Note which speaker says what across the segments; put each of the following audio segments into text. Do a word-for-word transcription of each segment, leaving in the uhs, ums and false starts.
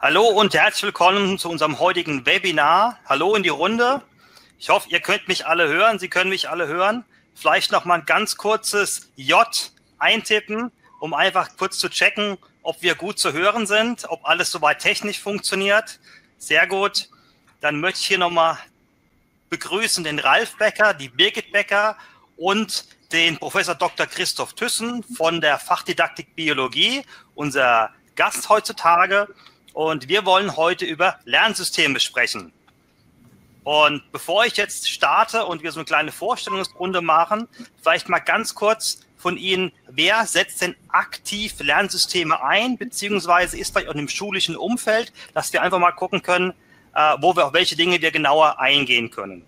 Speaker 1: Hallo und herzlich willkommen zu unserem heutigen Webinar. Hallo in die Runde. Ich hoffe, ihr könnt mich alle hören. Sie können mich alle hören. Vielleicht noch mal ein ganz kurzes J eintippen, um einfach kurz zu checken, ob wir gut zu hören sind, ob alles soweit technisch funktioniert. Sehr gut. Dann möchte ich hier noch mal begrüßen den Ralf Becker, die Birgit Becker und den Professor Doktor Christoph Thyssen von der Fachdidaktik Biologie, unser Gast heutzutage. Und wir wollen heute über Lernsysteme sprechen. Und bevor ich jetzt starte und wir so eine kleine Vorstellungsrunde machen, vielleicht mal ganz kurz von Ihnen, wer setzt denn aktiv Lernsysteme ein, beziehungsweise ist vielleicht auch im schulischen Umfeld, dass wir einfach mal gucken können, wo wir auf welche Dinge wir genauer eingehen können.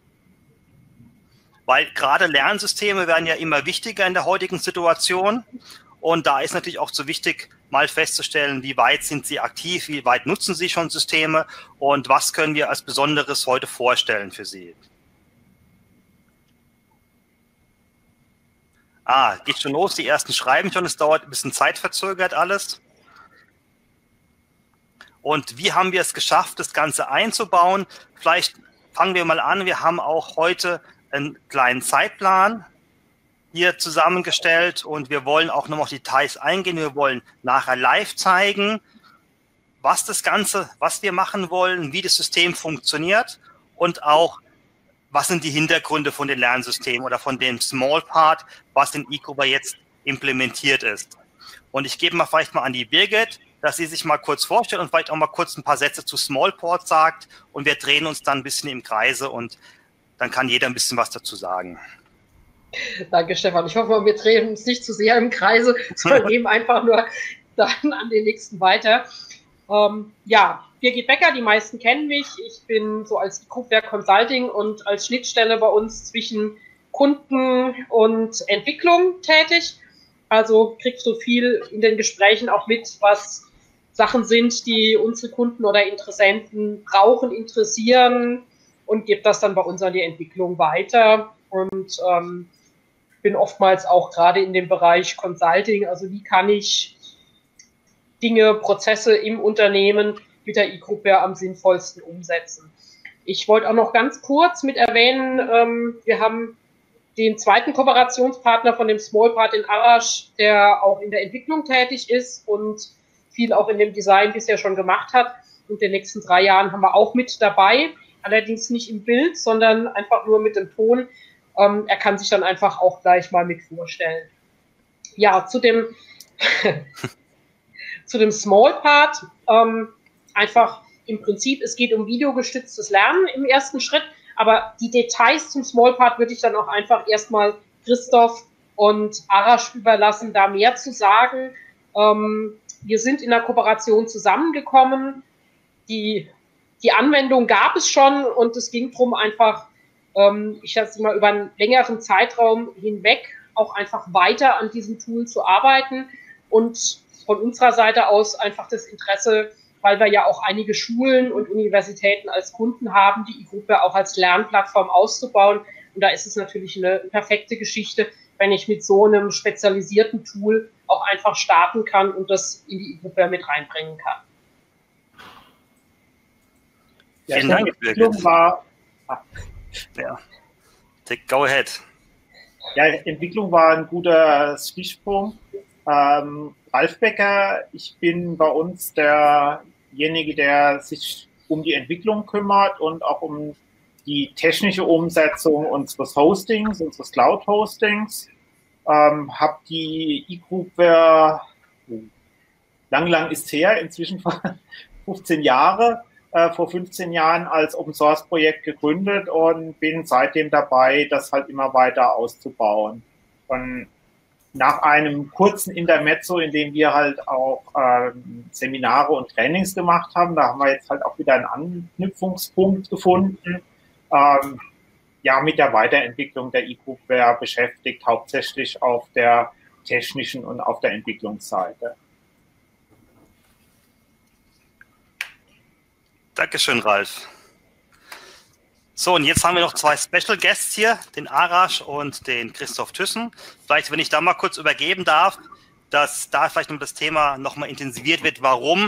Speaker 1: Weil gerade Lernsysteme werden ja immer wichtiger in der heutigen Situation. Und da ist natürlich auch so wichtig, mal festzustellen, wie weit sind Sie aktiv, wie weit nutzen Sie schon Systeme und was können wir als Besonderes heute vorstellen für Sie. Ah, geht schon los, die ersten schreiben schon, es dauert ein bisschen zeitverzögert alles. Und wie haben wir es geschafft, das Ganze einzubauen? Vielleicht fangen wir mal an, wir haben auch heute einen kleinen Zeitplan hier zusammengestellt und wir wollen auch noch auf Details eingehen. Wir wollen nachher live zeigen, was das Ganze, was wir machen wollen, wie das System funktioniert und auch, was sind die Hintergründe von den Lernsystemen oder von dem Small Part, was in eCoupa jetzt implementiert ist. Und ich gebe mal vielleicht mal an die Birgit, dass sie sich mal kurz vorstellt und vielleicht auch mal kurz ein paar Sätze zu Smallport sagt und wir drehen uns dann ein bisschen im Kreise und dann kann jeder ein bisschen was dazu sagen.
Speaker 2: Danke, Stefan. Ich hoffe, wir drehen uns nicht zu sehr im Kreise, sondern geben einfach nur dann an den nächsten weiter. Ähm, ja, Birgit Becker, die meisten kennen mich. Ich bin so als eCoupa Consulting und als Schnittstelle bei uns zwischen Kunden und Entwicklung tätig. Also kriegst du viel in den Gesprächen auch mit, was Sachen sind, die unsere Kunden oder Interessenten brauchen, interessieren und gebe das dann bei uns an die Entwicklung weiter. Und ähm, bin oftmals auch gerade in dem Bereich Consulting, also wie kann ich Dinge, Prozesse im Unternehmen mit der eCoupa am sinnvollsten umsetzen. Ich wollte auch noch ganz kurz mit erwähnen, ähm, wir haben den zweiten Kooperationspartner von dem Small Part in Arash, der auch in der Entwicklung tätig ist und viel auch in dem Design bisher schon gemacht hat. Und in den nächsten drei Jahren haben wir auch mit dabei, allerdings nicht im Bild, sondern einfach nur mit dem Ton. Ähm, er kann sich dann einfach auch gleich mal mit vorstellen. Ja, zu dem, zu dem Small Part. Ähm, einfach im Prinzip, es geht um videogestütztes Lernen im ersten Schritt. Aber die Details zum Small Part würde ich dann auch einfach erstmal Christoph und Arash überlassen, da mehr zu sagen. Ähm, wir sind in der Kooperation zusammengekommen. Die, die Anwendung gab es schon und es ging darum, einfach, ähm, ich sage mal, über einen längeren Zeitraum hinweg auch einfach weiter an diesem Tool zu arbeiten und von unserer Seite aus einfach das Interesse, weil wir ja auch einige Schulen und Universitäten als Kunden haben, die eCoupa auch als Lernplattform auszubauen. Und da ist es natürlich eine perfekte Geschichte, wenn ich mit so einem spezialisierten Tool auch einfach starten kann und das in die eCoupa mit reinbringen kann.
Speaker 1: Ja, vielen Dank, Birgit. War, ah. ja. Go ahead.
Speaker 3: Ja, Entwicklung war ein guter Stichpunkt. Ähm, Ralf Becker, ich bin bei uns derjenige, der sich um die Entwicklung kümmert und auch um die technische Umsetzung unseres Hostings, unseres Cloud-Hostings. Ähm, habe die eCoupa, lang, lang ist her, inzwischen fünfzehn Jahre, äh, vor fünfzehn Jahren als Open-Source-Projekt gegründet und bin seitdem dabei, das halt immer weiter auszubauen. Und nach einem kurzen Intermezzo, in dem wir halt auch ähm, Seminare und Trainings gemacht haben, da haben wir jetzt halt auch wieder einen Anknüpfungspunkt gefunden, ähm, ja, mit der Weiterentwicklung der eCoupa beschäftigt, hauptsächlich auf der technischen und auf der Entwicklungsseite.
Speaker 1: Dankeschön, Ralf. So, und jetzt haben wir noch zwei Special Guests hier, den Arash und den Christoph Thyssen. Vielleicht, wenn ich da mal kurz übergeben darf, dass da vielleicht noch das Thema nochmal intensiviert wird, warum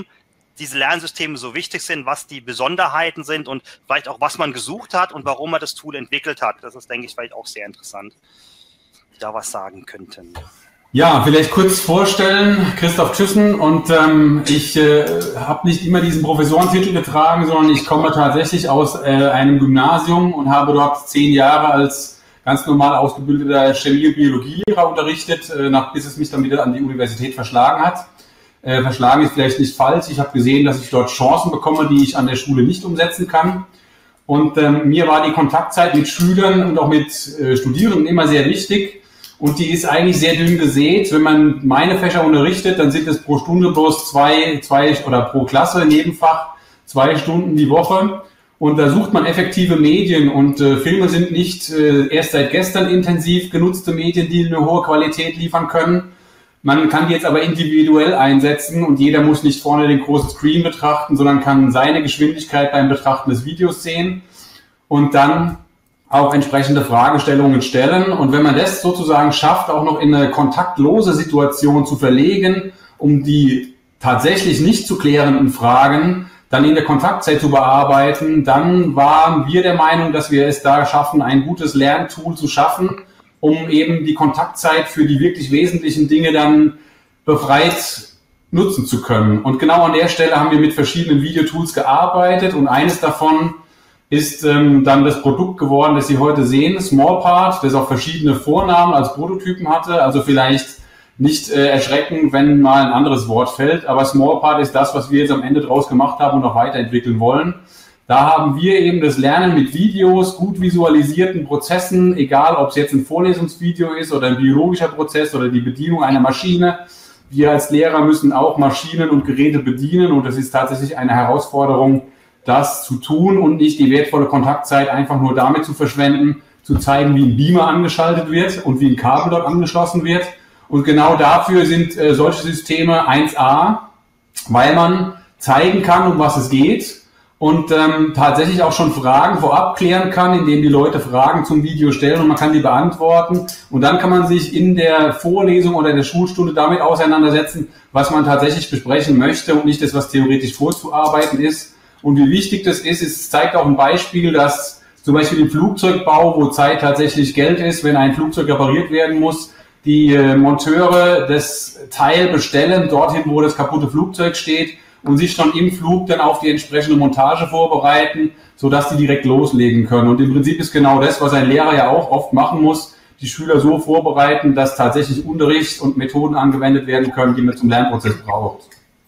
Speaker 1: diese Lernsysteme so wichtig sind, was die Besonderheiten sind und vielleicht auch, was man gesucht hat und warum man das Tool entwickelt hat. Das ist, denke ich, vielleicht auch sehr interessant, die da was sagen könnten.
Speaker 4: Ja, vielleicht kurz vorstellen, Christoph Thyssen, und ähm, ich äh, habe nicht immer diesen Professorentitel getragen, sondern ich komme tatsächlich aus äh, einem Gymnasium und habe dort zehn Jahre als ganz normal ausgebildeter Chemie- und Biologielehrer unterrichtet, äh, nach, bis es mich dann wieder an die Universität verschlagen hat. Äh, verschlagen ist vielleicht nicht falsch, ich habe gesehen, dass ich dort Chancen bekomme, die ich an der Schule nicht umsetzen kann. Und ähm, mir war die Kontaktzeit mit Schülern und auch mit äh, Studierenden immer sehr wichtig. Und die ist eigentlich sehr dünn gesät. Wenn man meine Fächer unterrichtet, dann sind es pro Stunde bloß zwei, zwei oder pro Klasse, Nebenfach, zwei Stunden die Woche. Und da sucht man effektive Medien. Und äh, Filme sind nicht äh, erst seit gestern intensiv genutzte Medien, die eine hohe Qualität liefern können. Man kann die jetzt aber individuell einsetzen und jeder muss nicht vorne den großen Screen betrachten, sondern kann seine Geschwindigkeit beim Betrachten des Videos sehen und dann auch entsprechende Fragestellungen stellen. Und wenn man das sozusagen schafft, auch noch in eine kontaktlose Situation zu verlegen, um die tatsächlich nicht zu klärenden Fragen dann in der Kontaktzeit zu bearbeiten, dann waren wir der Meinung, dass wir es da schaffen, ein gutes Lerntool zu schaffen, um eben die Kontaktzeit für die wirklich wesentlichen Dinge dann befreit nutzen zu können. Und genau an der Stelle haben wir mit verschiedenen Videotools gearbeitet und eines davon ist ähm, dann das Produkt geworden, das Sie heute sehen, Smallpart, das auch verschiedene Vornamen als Prototypen hatte, also vielleicht nicht äh, erschrecken, wenn mal ein anderes Wort fällt, aber Smallpart ist das, was wir jetzt am Ende draus gemacht haben und noch weiterentwickeln wollen. Da haben wir eben das Lernen mit Videos, gut visualisierten Prozessen, egal ob es jetzt ein Vorlesungsvideo ist oder ein biologischer Prozess oder die Bedienung einer Maschine. Wir als Lehrer müssen auch Maschinen und Geräte bedienen und das ist tatsächlich eine Herausforderung, das zu tun und nicht die wertvolle Kontaktzeit einfach nur damit zu verschwenden, zu zeigen, wie ein Beamer angeschaltet wird und wie ein Kabel dort angeschlossen wird. Und genau dafür sind äh, solche Systeme eins A, weil man zeigen kann, um was es geht und ähm, tatsächlich auch schon Fragen vorab klären kann, indem die Leute Fragen zum Video stellen und man kann die beantworten. Und dann kann man sich in der Vorlesung oder der Schulstunde damit auseinandersetzen, was man tatsächlich besprechen möchte und nicht das, was theoretisch vorzuarbeiten ist. Und wie wichtig das ist, es zeigt auch ein Beispiel, dass zum Beispiel im Flugzeugbau, wo Zeit tatsächlich Geld ist, wenn ein Flugzeug repariert werden muss, die äh, Monteure das Teil bestellen, dorthin, wo das kaputte Flugzeug steht und sich schon im Flug dann auf die entsprechende Montage vorbereiten, sodass die direkt loslegen können. Und im Prinzip ist genau das, was ein Lehrer ja auch oft machen muss, die Schüler so vorbereiten, dass tatsächlich Unterricht und Methoden angewendet werden können, die man zum Lernprozess braucht.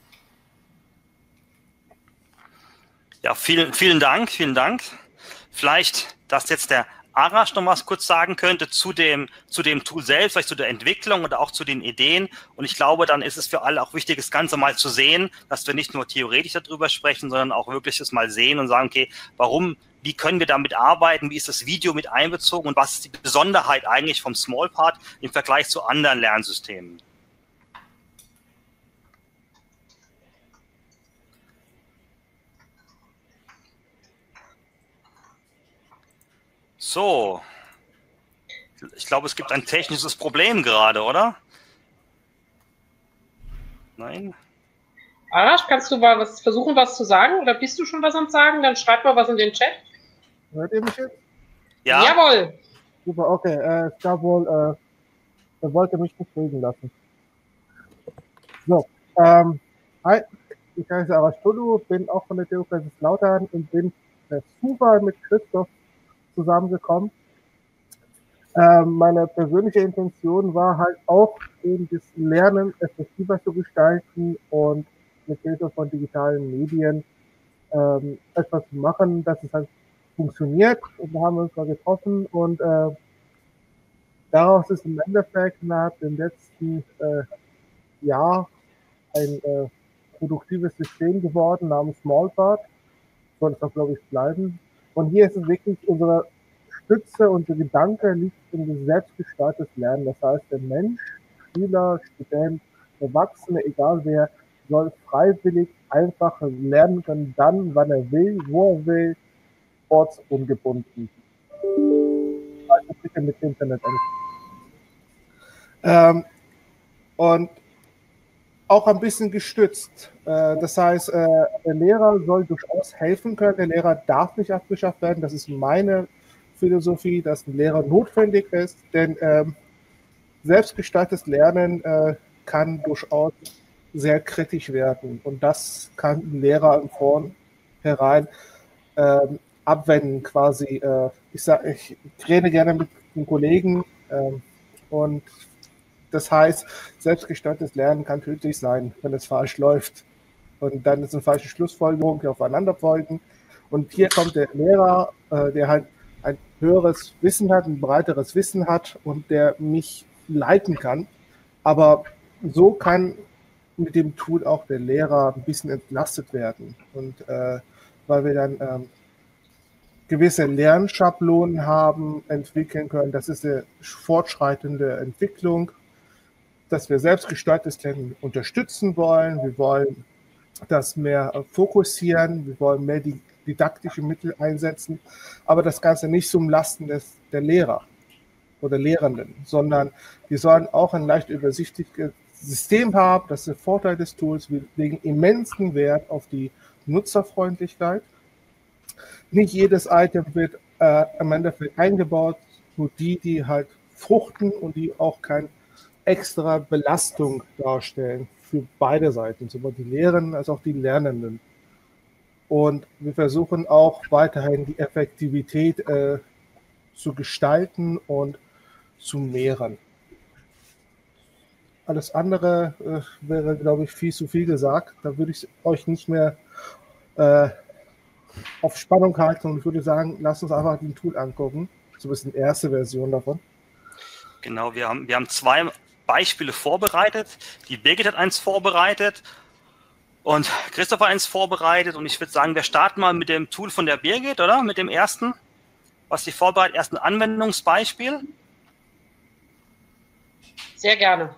Speaker 1: Ja, vielen, vielen Dank, vielen Dank. Vielleicht, dass jetzt der Arash noch was kurz sagen könnte zu dem, zu dem Tool selbst, vielleicht zu der Entwicklung oder auch zu den Ideen. Und ich glaube, dann ist es für alle auch wichtig, das Ganze mal zu sehen, dass wir nicht nur theoretisch darüber sprechen, sondern auch wirklich das mal sehen und sagen, okay, warum, wie können wir damit arbeiten, wie ist das Video mit einbezogen und was ist die Besonderheit eigentlich vom Smallpart im Vergleich zu anderen Lernsystemen? So, ich glaube, es gibt ein technisches Problem gerade, oder? Nein?
Speaker 2: Arash, kannst du mal was versuchen, was zu sagen? Oder bist du schon was am Sagen? Dann schreib mal was in den Chat.
Speaker 5: Hört ihr mich jetzt?
Speaker 1: Ja.
Speaker 2: Jawohl.
Speaker 5: Super, okay. Äh, es gab wohl, äh, er wollte mich nicht reden lassen. So, ähm, hi, ich heiße Arash Tulu, bin auch von der T U Kaiserslautern und bin per Zufall mit Christoph zusammengekommen. Ähm, meine persönliche Intention war halt auch, eben das Lernen effektiver zu gestalten und mit Hilfe von digitalen Medien ähm, etwas zu machen, dass es halt funktioniert. Und da haben wir uns mal getroffen und äh, daraus ist im Endeffekt nach dem letzten äh, Jahr ein äh, produktives System geworden namens Smallpart. Soll es auch, glaube ich, bleiben. Und hier ist es wirklich unsere Stütze, unser Gedanke liegt in das selbstgestaltetes Lernen. Das heißt, der Mensch, Schüler, Student, Erwachsene, egal wer, soll freiwillig einfach lernen können, dann, wann er will, wo er will, ortsungebunden. Also bitte mit Internet an. Ähm, und auch ein bisschen gestützt. Äh, das heißt, äh, der Lehrer soll durchaus helfen können. Der Lehrer darf nicht abgeschafft werden. Das ist meine Philosophie, dass ein Lehrer notwendig ist, denn ähm, selbstgestaltetes Lernen äh, kann durchaus sehr kritisch werden und das kann ein Lehrer im Vornherein ähm, abwenden quasi. Äh, ich sag, ich rede gerne mit den Kollegen ähm, und das heißt, selbstgestaltetes Lernen kann tödlich sein, wenn es falsch läuft. Und dann ist eine falsche Schlussfolgerung, die aufeinander folgen. Und hier kommt der Lehrer, äh, der halt ein höheres Wissen hat, ein breiteres Wissen hat und der mich leiten kann. Aber so kann mit dem Tool auch der Lehrer ein bisschen entlastet werden. Und äh, weil wir dann ähm, gewisse Lernschablonen haben, entwickeln können. Das ist eine fortschreitende Entwicklung, dass wir selbstgestaltetes Lernen unterstützen wollen. Wir wollen das mehr fokussieren. Wir wollen mehr die didaktische Mittel einsetzen, aber das Ganze nicht zum Lasten des, der Lehrer oder Lehrenden, sondern wir sollen auch ein leicht übersichtliches System haben. Das ist der Vorteil des Tools. Wir legen immensen Wert auf die Nutzerfreundlichkeit. Nicht jedes Item wird äh, am Endeffekt eingebaut, nur die, die halt fruchten und die auch keine extra Belastung darstellen für beide Seiten, sowohl die Lehrenden als auch die Lernenden. Und wir versuchen auch weiterhin die Effektivität äh, zu gestalten und zu mehren. Alles andere äh, wäre, glaube ich, viel zu viel gesagt. Da würde ich euch nicht mehr äh, auf Spannung halten und würde sagen, lasst uns einfach den Tool angucken. So ein bisschen erste Version davon.
Speaker 1: Genau, wir haben, wir haben zwei Beispiele vorbereitet. Die Birgit hat eins vorbereitet und Christoph hat eins vorbereitet. Und ich würde sagen, wir starten mal mit dem Tool von der Birgit, oder? Mit dem ersten, was sie vorbereitet, erst ein Anwendungsbeispiel.
Speaker 2: Sehr gerne.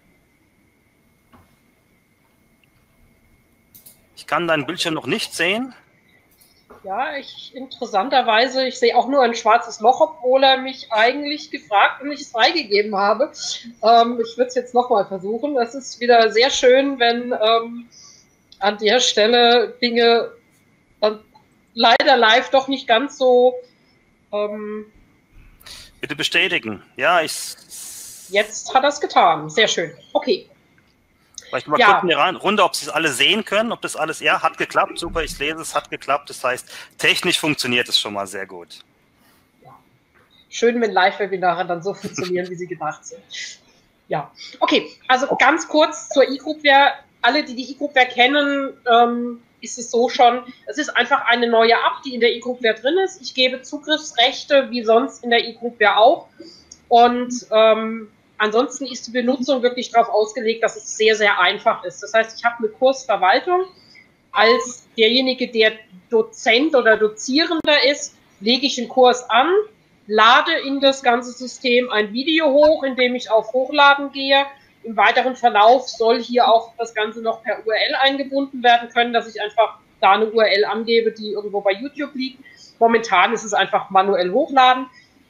Speaker 1: Ich kann deinen Bildschirm noch nicht sehen.
Speaker 2: Ja, ich interessanterweise, ich sehe auch nur ein schwarzes Loch, obwohl er mich eigentlich gefragt und ich es freigegeben habe. Ähm, ich würde es jetzt nochmal versuchen. Es ist wieder sehr schön, wenn ähm, an der Stelle Dinge dann leider live doch nicht ganz so... Ähm,
Speaker 1: Bitte bestätigen. Ja, ich...
Speaker 2: Jetzt hat er es getan. Sehr schön. Okay.
Speaker 1: Vielleicht mal
Speaker 2: Ja.
Speaker 1: gucken wir rein, Runde, ob Sie es alle sehen können, ob das alles, ja, hat geklappt, super, ich lese, es hat geklappt, das heißt, technisch funktioniert es schon mal sehr gut.
Speaker 2: Ja. Schön, wenn Live-Webinare dann so funktionieren, wie sie gedacht sind. Ja, okay, also ganz kurz zur eGroupware. Alle, die die eGroupware kennen, ähm, ist es so schon, es ist einfach eine neue App, die in der eGroupware drin ist. Ich gebe Zugriffsrechte, wie sonst in der eGroupware auch. Und ähm, ansonsten ist die Benutzung wirklich darauf ausgelegt, dass es sehr, sehr einfach ist. Das heißt, ich habe eine Kursverwaltung. Als derjenige, der Dozent oder Dozierender ist, lege ich einen Kurs an, lade in das ganze System ein Video hoch, indem ich auf Hochladen gehe. Im weiteren Verlauf soll hier auch das Ganze noch per U R L eingebunden werden können, dass ich einfach da eine U R L angebe, die irgendwo bei YouTube liegt. Momentan ist es einfach manuell hochladen.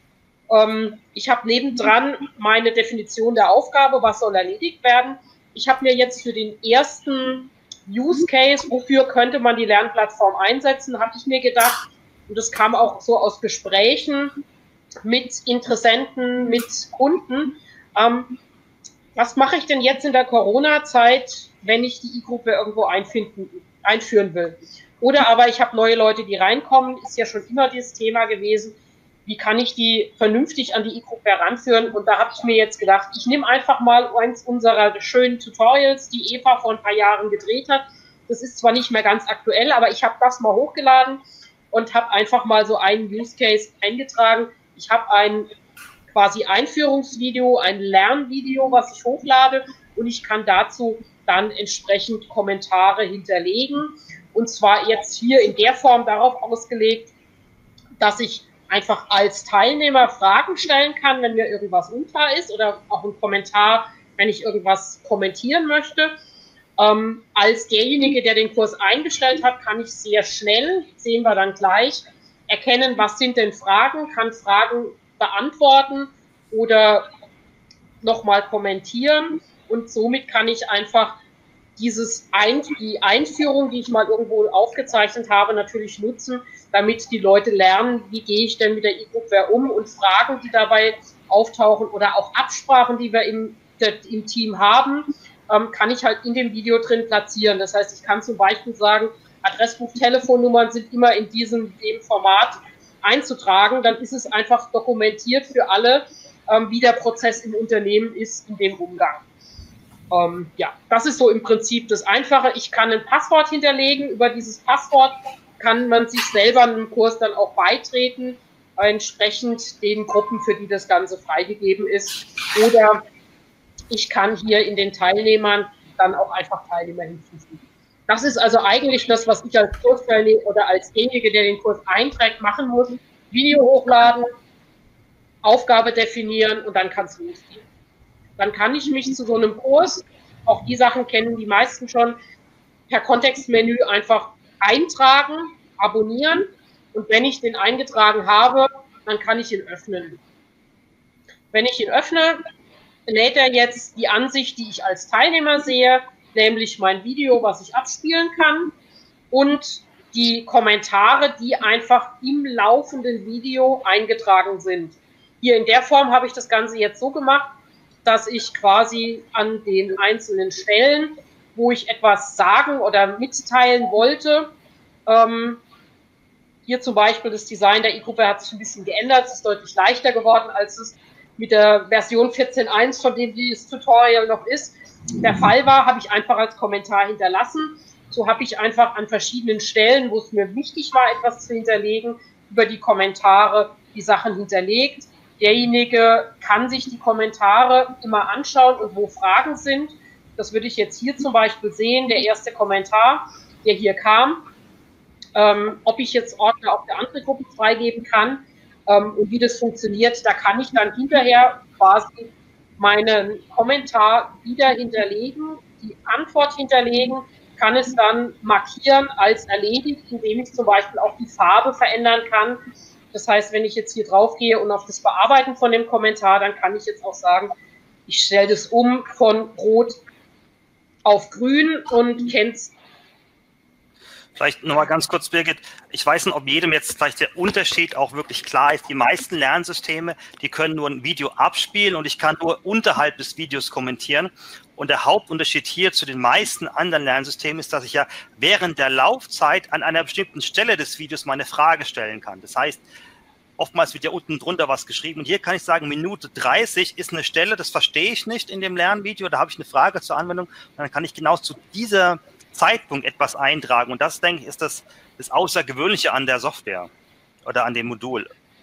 Speaker 2: Ich habe nebendran meine Definition der Aufgabe, was soll erledigt werden. Ich habe mir jetzt für den ersten Use Case, wofür könnte man die Lernplattform einsetzen, hatte ich mir gedacht, und das kam auch so aus Gesprächen mit Interessenten, mit Kunden, ähm, was mache ich denn jetzt in der Corona-Zeit, wenn ich die eGroupware irgendwo einfinden, einführen will? Oder aber ich habe neue Leute, die reinkommen, ist ja schon immer dieses Thema gewesen. Wie kann ich die vernünftig an die eGroupware ranführen? Und da habe ich mir jetzt gedacht, ich nehme einfach mal eins unserer schönen Tutorials, die Eva vor ein paar Jahren gedreht hat. Das ist zwar nicht mehr ganz aktuell, aber ich habe das mal hochgeladen und habe einfach mal so einen Use Case eingetragen. Ich habe ein quasi Einführungsvideo, ein Lernvideo, was ich hochlade und ich kann dazu dann entsprechend Kommentare hinterlegen. Und zwar jetzt hier in der Form darauf ausgelegt, dass ich einfach als Teilnehmer Fragen stellen kann, wenn mir irgendwas unklar ist oder auch einen Kommentar, wenn ich irgendwas kommentieren möchte. Ähm, als derjenige, der den Kurs eingestellt hat, kann ich sehr schnell, sehen wir dann gleich, erkennen, was sind denn Fragen, kann Fragen beantworten oder nochmal kommentieren und somit kann ich einfach dieses Ein die Einführung, die ich mal irgendwo aufgezeichnet habe, natürlich nutzen, damit die Leute lernen, wie gehe ich denn mit der E-Groupware um, und Fragen, die dabei auftauchen oder auch Absprachen, die wir im, im Team haben, ähm, kann ich halt in dem Video drin platzieren. Das heißt, ich kann zum Beispiel sagen, Adressbuch, Telefonnummern sind immer in diesem dem Format einzutragen. Dann ist es einfach dokumentiert für alle, ähm, wie der Prozess im Unternehmen ist in dem Umgang. Ähm, ja, das ist so im Prinzip das Einfache. Ich kann ein Passwort hinterlegen. Über dieses Passwort kann man sich selber einem Kurs dann auch beitreten, entsprechend den Gruppen, für die das Ganze freigegeben ist. Oder ich kann hier in den Teilnehmern dann auch einfach Teilnehmer hinzufügen. Das ist also eigentlich das, was ich als Kursteilnehmer oder als derjenige, der den Kurs einträgt, machen muss. Video hochladen, Aufgabe definieren und dann kann es losgehen. Dann kann ich mich zu so einem Kurs, auch die Sachen kennen die meisten schon, per Kontextmenü einfach eintragen, abonnieren, und wenn ich den eingetragen habe, dann kann ich ihn öffnen. Wenn ich ihn öffne, lädt er jetzt die Ansicht, die ich als Teilnehmer sehe, nämlich mein Video, was ich abspielen kann, und die Kommentare, die einfach im laufenden Video eingetragen sind. Hier in der Form habe ich das Ganze jetzt so gemacht, dass ich quasi an den einzelnen Stellen, wo ich etwas sagen oder mitteilen wollte, ähm, hier zum Beispiel das Design der E-Gruppe hat sich ein bisschen geändert, es ist deutlich leichter geworden, als es mit der Version vierzehn Punkt eins, von dem dieses Tutorial noch ist, der Fall war, habe ich einfach als Kommentar hinterlassen. So habe ich einfach an verschiedenen Stellen, wo es mir wichtig war, etwas zu hinterlegen, über die Kommentare die Sachen hinterlegt. Derjenige kann sich die Kommentare immer anschauen und wo Fragen sind. Das würde ich jetzt hier zum Beispiel sehen, der erste Kommentar, der hier kam, ähm, ob ich jetzt Ordner auf der anderen Gruppe freigeben kann ähm, und wie das funktioniert. Da kann ich dann hinterher quasi meinen Kommentar wieder hinterlegen, die Antwort hinterlegen, kann es dann markieren als erledigt, indem ich zum Beispiel auch die Farbe verändern kann. Das heißt, wenn ich jetzt hier drauf gehe und auf das Bearbeiten von dem Kommentar, dann kann ich jetzt auch sagen, ich stelle das um von Rot auf Grün und kenn's.
Speaker 1: Vielleicht nochmal ganz kurz, Birgit. Ich weiß nicht, ob jedem jetzt vielleicht der Unterschied auch wirklich klar ist. Die meisten Lernsysteme, die können nur ein Video abspielen und ich kann nur unterhalb des Videos kommentieren. Und der Hauptunterschied hier zu den meisten anderen Lernsystemen ist, dass ich ja während der Laufzeit an einer bestimmten Stelle des Videos meine Frage stellen kann. Das heißt, oftmals wird ja unten drunter was geschrieben. Und hier kann ich sagen, Minute dreißig ist eine Stelle, das verstehe ich nicht in dem Lernvideo. Da habe ich eine Frage zur Anwendung. Und dann kann ich genau zu dieser Zeitpunkt etwas eintragen. Und das, denke ich, ist das, das Außergewöhnliche an der Software oder an dem Modul.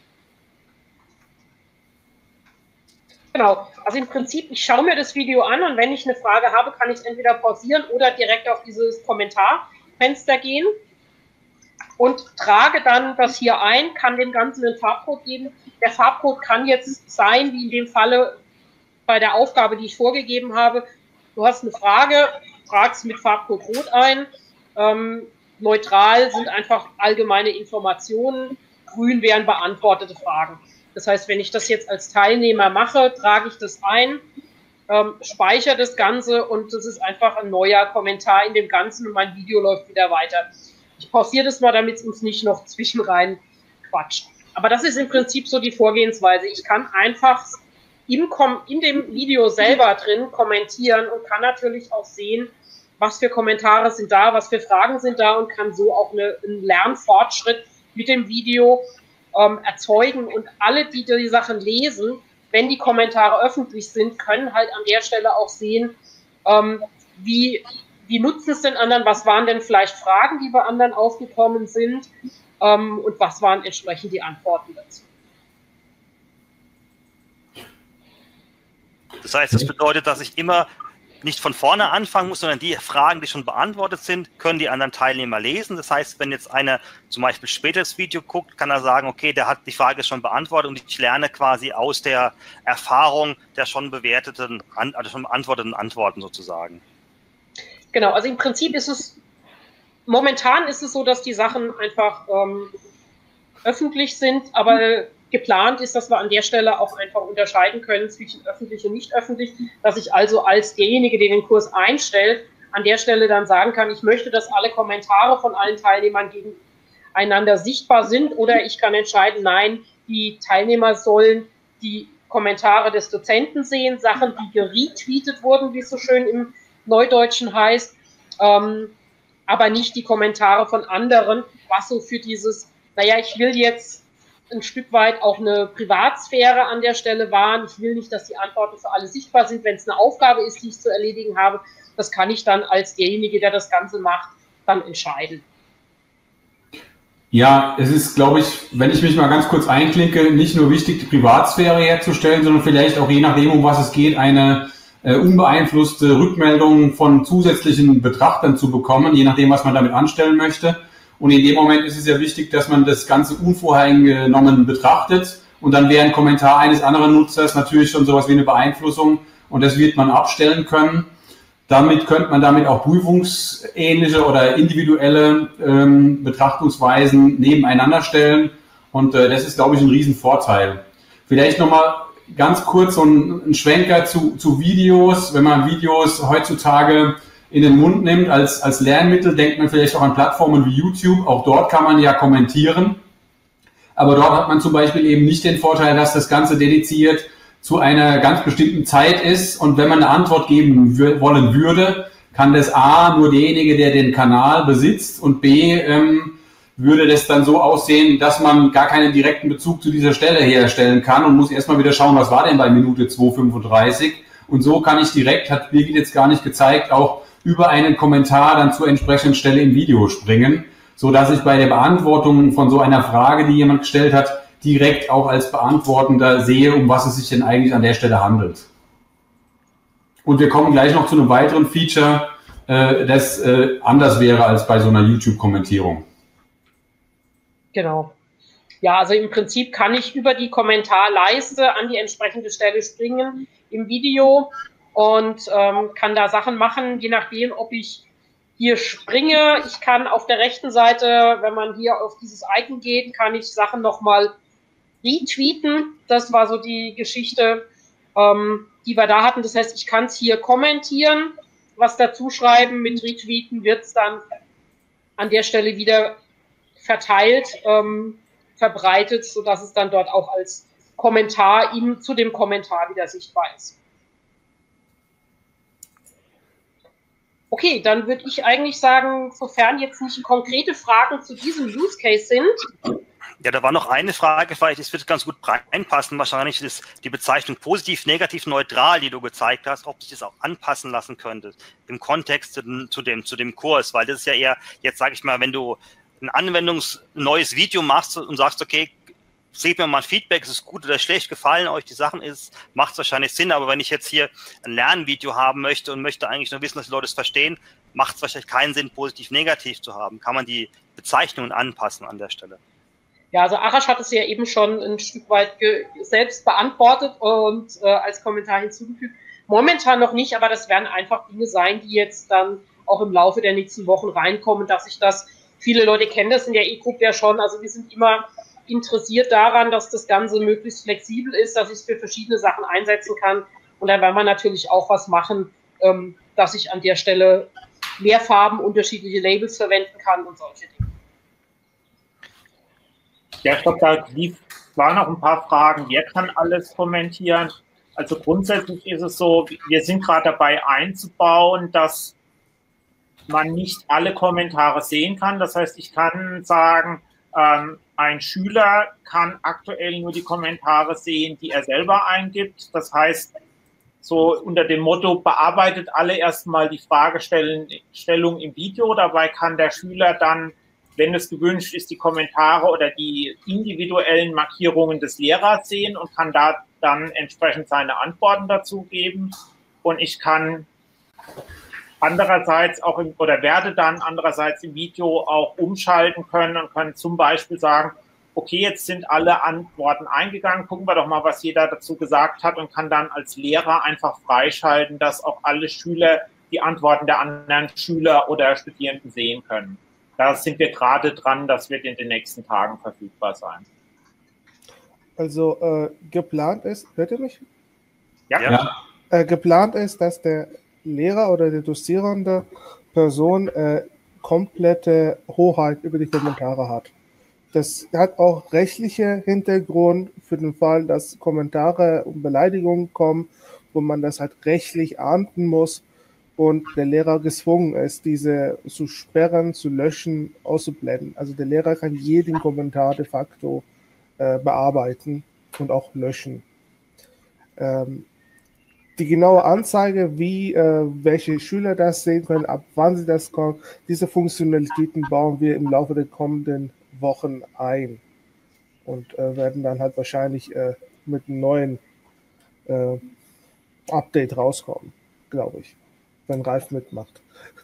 Speaker 2: Genau, also im Prinzip, ich schaue mir das Video an und wenn ich eine Frage habe, kann ich es entweder pausieren oder direkt auf dieses Kommentarfenster gehen und trage dann das hier ein, kann dem Ganzen einen Farbcode geben. Der Farbcode kann jetzt sein, wie in dem Falle bei der Aufgabe, die ich vorgegeben habe. Du hast eine Frage, fragst mit Farbcode Rot ein. Ähm, neutral sind einfach allgemeine Informationen. Grün wären beantwortete Fragen. Das heißt, wenn ich das jetzt als Teilnehmer mache, trage ich das ein, ähm, speichere das Ganze und das ist einfach ein neuer Kommentar in dem Ganzen und mein Video läuft wieder weiter. Ich pausiere das mal, damit es uns nicht noch zwischenrein quatscht. Aber das ist im Prinzip so die Vorgehensweise. Ich kann einfach im Kom in dem Video selber drin kommentieren und kann natürlich auch sehen, was für Kommentare sind da, was für Fragen sind da und kann so auch eine, einen Lernfortschritt mit dem Video ähm, erzeugen. Und alle, die die Sachen lesen, wenn die Kommentare öffentlich sind, können halt an der Stelle auch sehen, ähm, wie, wie nutzen es den anderen, was waren denn vielleicht Fragen, die bei anderen aufgekommen sind ähm, und was waren entsprechend die Antworten dazu.
Speaker 1: Das heißt, das bedeutet, dass ich immer nicht von vorne anfangen muss, sondern die Fragen, die schon beantwortet sind, können die anderen Teilnehmer lesen. Das heißt, wenn jetzt einer zum Beispiel später das Video guckt, kann er sagen, okay, der hat die Frage schon beantwortet und ich lerne quasi aus der Erfahrung der schon bewerteten, also schon beantworteten Antworten sozusagen.
Speaker 2: Genau, also im Prinzip ist es, momentan ist es so, dass die Sachen einfach ähm, öffentlich sind, aber geplant ist, dass wir an der Stelle auch einfach unterscheiden können zwischen öffentlich und nicht öffentlich, dass ich also als derjenige, der den Kurs einstellt, an der Stelle dann sagen kann, ich möchte, dass alle Kommentare von allen Teilnehmern gegeneinander sichtbar sind, oder ich kann entscheiden, nein, die Teilnehmer sollen die Kommentare des Dozenten sehen, Sachen, die geretweetet wurden, wie es so schön im Neudeutschen heißt, ähm, aber nicht die Kommentare von anderen, was so für dieses, naja, ich will jetzt ein Stück weit auch eine Privatsphäre an der Stelle wahren. Ich will nicht, dass die Antworten für alle sichtbar sind. Wenn es eine Aufgabe ist, die ich zu erledigen habe, das kann ich dann als derjenige, der das Ganze macht, dann entscheiden.
Speaker 4: Ja, es ist, glaube ich, wenn ich mich mal ganz kurz einklinke, nicht nur wichtig, die Privatsphäre herzustellen, sondern vielleicht auch je nachdem, um was es geht, eine äh, unbeeinflusste Rückmeldung von zusätzlichen Betrachtern zu bekommen, je nachdem, was man damit anstellen möchte. Und in dem Moment ist es ja wichtig, dass man das Ganze unvoreingenommen betrachtet. Und dann wäre ein Kommentar eines anderen Nutzers natürlich schon sowas wie eine Beeinflussung. Und das wird man abstellen können. Damit könnte man damit auch prüfungsähnliche oder individuelle ähm, Betrachtungsweisen nebeneinander stellen. Und äh, das ist, glaube ich, ein Riesenvorteil. Vielleicht nochmal ganz kurz so ein, ein Schwenker zu, zu Videos. Wenn man Videos heutzutage in den Mund nimmt als, als Lernmittel, denkt man vielleicht auch an Plattformen wie YouTube. Auch dort kann man ja kommentieren. Aber dort hat man zum Beispiel eben nicht den Vorteil, dass das Ganze dediziert zu einer ganz bestimmten Zeit ist, und wenn man eine Antwort geben wollen würde, kann das A nur derjenige, der den Kanal besitzt, und B ähm, würde das dann so aussehen, dass man gar keinen direkten Bezug zu dieser Stelle herstellen kann und muss erstmal wieder schauen, was war denn bei Minute zwei fünfunddreißig, und so kann ich direkt, hat Birgit jetzt gar nicht gezeigt, auch über einen Kommentar dann zur entsprechenden Stelle im Video springen, so dass ich bei der Beantwortung von so einer Frage, die jemand gestellt hat, direkt auch als Beantwortender sehe, um was es sich denn eigentlich an der Stelle handelt. Und wir kommen gleich noch zu einem weiteren Feature, äh, das äh, anders wäre als bei so einer YouTube-Kommentierung.
Speaker 2: Genau. Ja, also im Prinzip kann ich über die Kommentarleiste an die entsprechende Stelle springen im Video und ähm, kann da Sachen machen, je nachdem, ob ich hier springe. Ich kann auf der rechten Seite, wenn man hier auf dieses Icon geht, kann ich Sachen nochmal retweeten. Das war so die Geschichte, ähm, die wir da hatten. Das heißt, ich kann es hier kommentieren, was dazu schreiben. Mit Retweeten wird es dann an der Stelle wieder verteilt, ähm, verbreitet, sodass es dann dort auch als Kommentar ihm zu dem Kommentar wieder sichtbar ist. Okay, dann würde ich eigentlich sagen, sofern jetzt nicht konkrete Fragen zu diesem Use Case sind.
Speaker 1: Ja, da war noch eine Frage, vielleicht es wird ganz gut reinpassen, wahrscheinlich ist die Bezeichnung positiv, negativ, neutral, die du gezeigt hast, ob sich das auch anpassen lassen könnte im Kontext zu dem, zu dem, zu dem Kurs, weil das ist ja eher, jetzt sage ich mal, wenn du ein Anwendungs-, neues Video machst und sagst, okay, seht mir mal ein Feedback, ist es gut oder schlecht, gefallen euch die Sachen, ist, macht es wahrscheinlich Sinn, aber wenn ich jetzt hier ein Lernvideo haben möchte und möchte eigentlich nur wissen, dass die Leute es verstehen, macht es wahrscheinlich keinen Sinn, positiv, negativ zu haben. Kann man die Bezeichnungen anpassen an der Stelle?
Speaker 2: Ja, also Arash hat es ja eben schon ein Stück weit selbst beantwortet und äh, als Kommentar hinzugefügt. Momentan noch nicht, aber das werden einfach Dinge sein, die jetzt dann auch im Laufe der nächsten Wochen reinkommen, dass ich das, viele Leute kennen das in der E-Group ja schon, also wir sind immer interessiert daran, dass das Ganze möglichst flexibel ist, dass ich es für verschiedene Sachen einsetzen kann. Und da werden wir natürlich auch was machen, ähm, dass ich an der Stelle mehr Farben, unterschiedliche Labels verwenden kann und solche Dinge.
Speaker 3: Ja, ich glaube, da waren noch ein paar Fragen. Wer kann alles kommentieren? Also grundsätzlich ist es so, wir sind gerade dabei einzubauen, dass man nicht alle Kommentare sehen kann. Das heißt, ich kann sagen, ähm, ein Schüler kann aktuell nur die Kommentare sehen, die er selber eingibt. Das heißt, so unter dem Motto, bearbeitet alle erstmal die Fragestellung im Video. Dabei kann der Schüler dann, wenn es gewünscht ist, die Kommentare oder die individuellen Markierungen des Lehrers sehen und kann da dann entsprechend seine Antworten dazu geben. Und ich kann andererseits auch im, oder werde dann andererseits im Video auch umschalten können und kann zum Beispiel sagen, okay, jetzt sind alle Antworten eingegangen, gucken wir doch mal, was jeder dazu gesagt hat, und kann dann als Lehrer einfach freischalten, dass auch alle Schüler die Antworten der anderen Schüler oder Studierenden sehen können. Da sind wir gerade dran, das wird in den nächsten Tagen verfügbar sein.
Speaker 5: Also äh, geplant ist, hört ihr mich?
Speaker 3: Ja.
Speaker 1: ja.
Speaker 5: Äh, geplant ist, dass der Lehrer oder die dozierende Person äh, komplette Hoheit über die Kommentare hat. Das hat auch rechtliche Hintergrund für den Fall, dass Kommentare und Beleidigungen kommen, wo man das halt rechtlich ahnden muss und der Lehrer gezwungen ist, diese zu sperren, zu löschen, auszublenden. Also der Lehrer kann jeden Kommentar de facto äh, bearbeiten und auch löschen. Ähm, die genaue Anzeige, wie äh, welche Schüler das sehen können, ab wann sie das kommen, diese Funktionalitäten bauen wir im Laufe der kommenden Wochen ein und äh, werden dann halt wahrscheinlich äh, mit einem neuen äh, Update rauskommen, glaube ich, wenn Ralf mitmacht.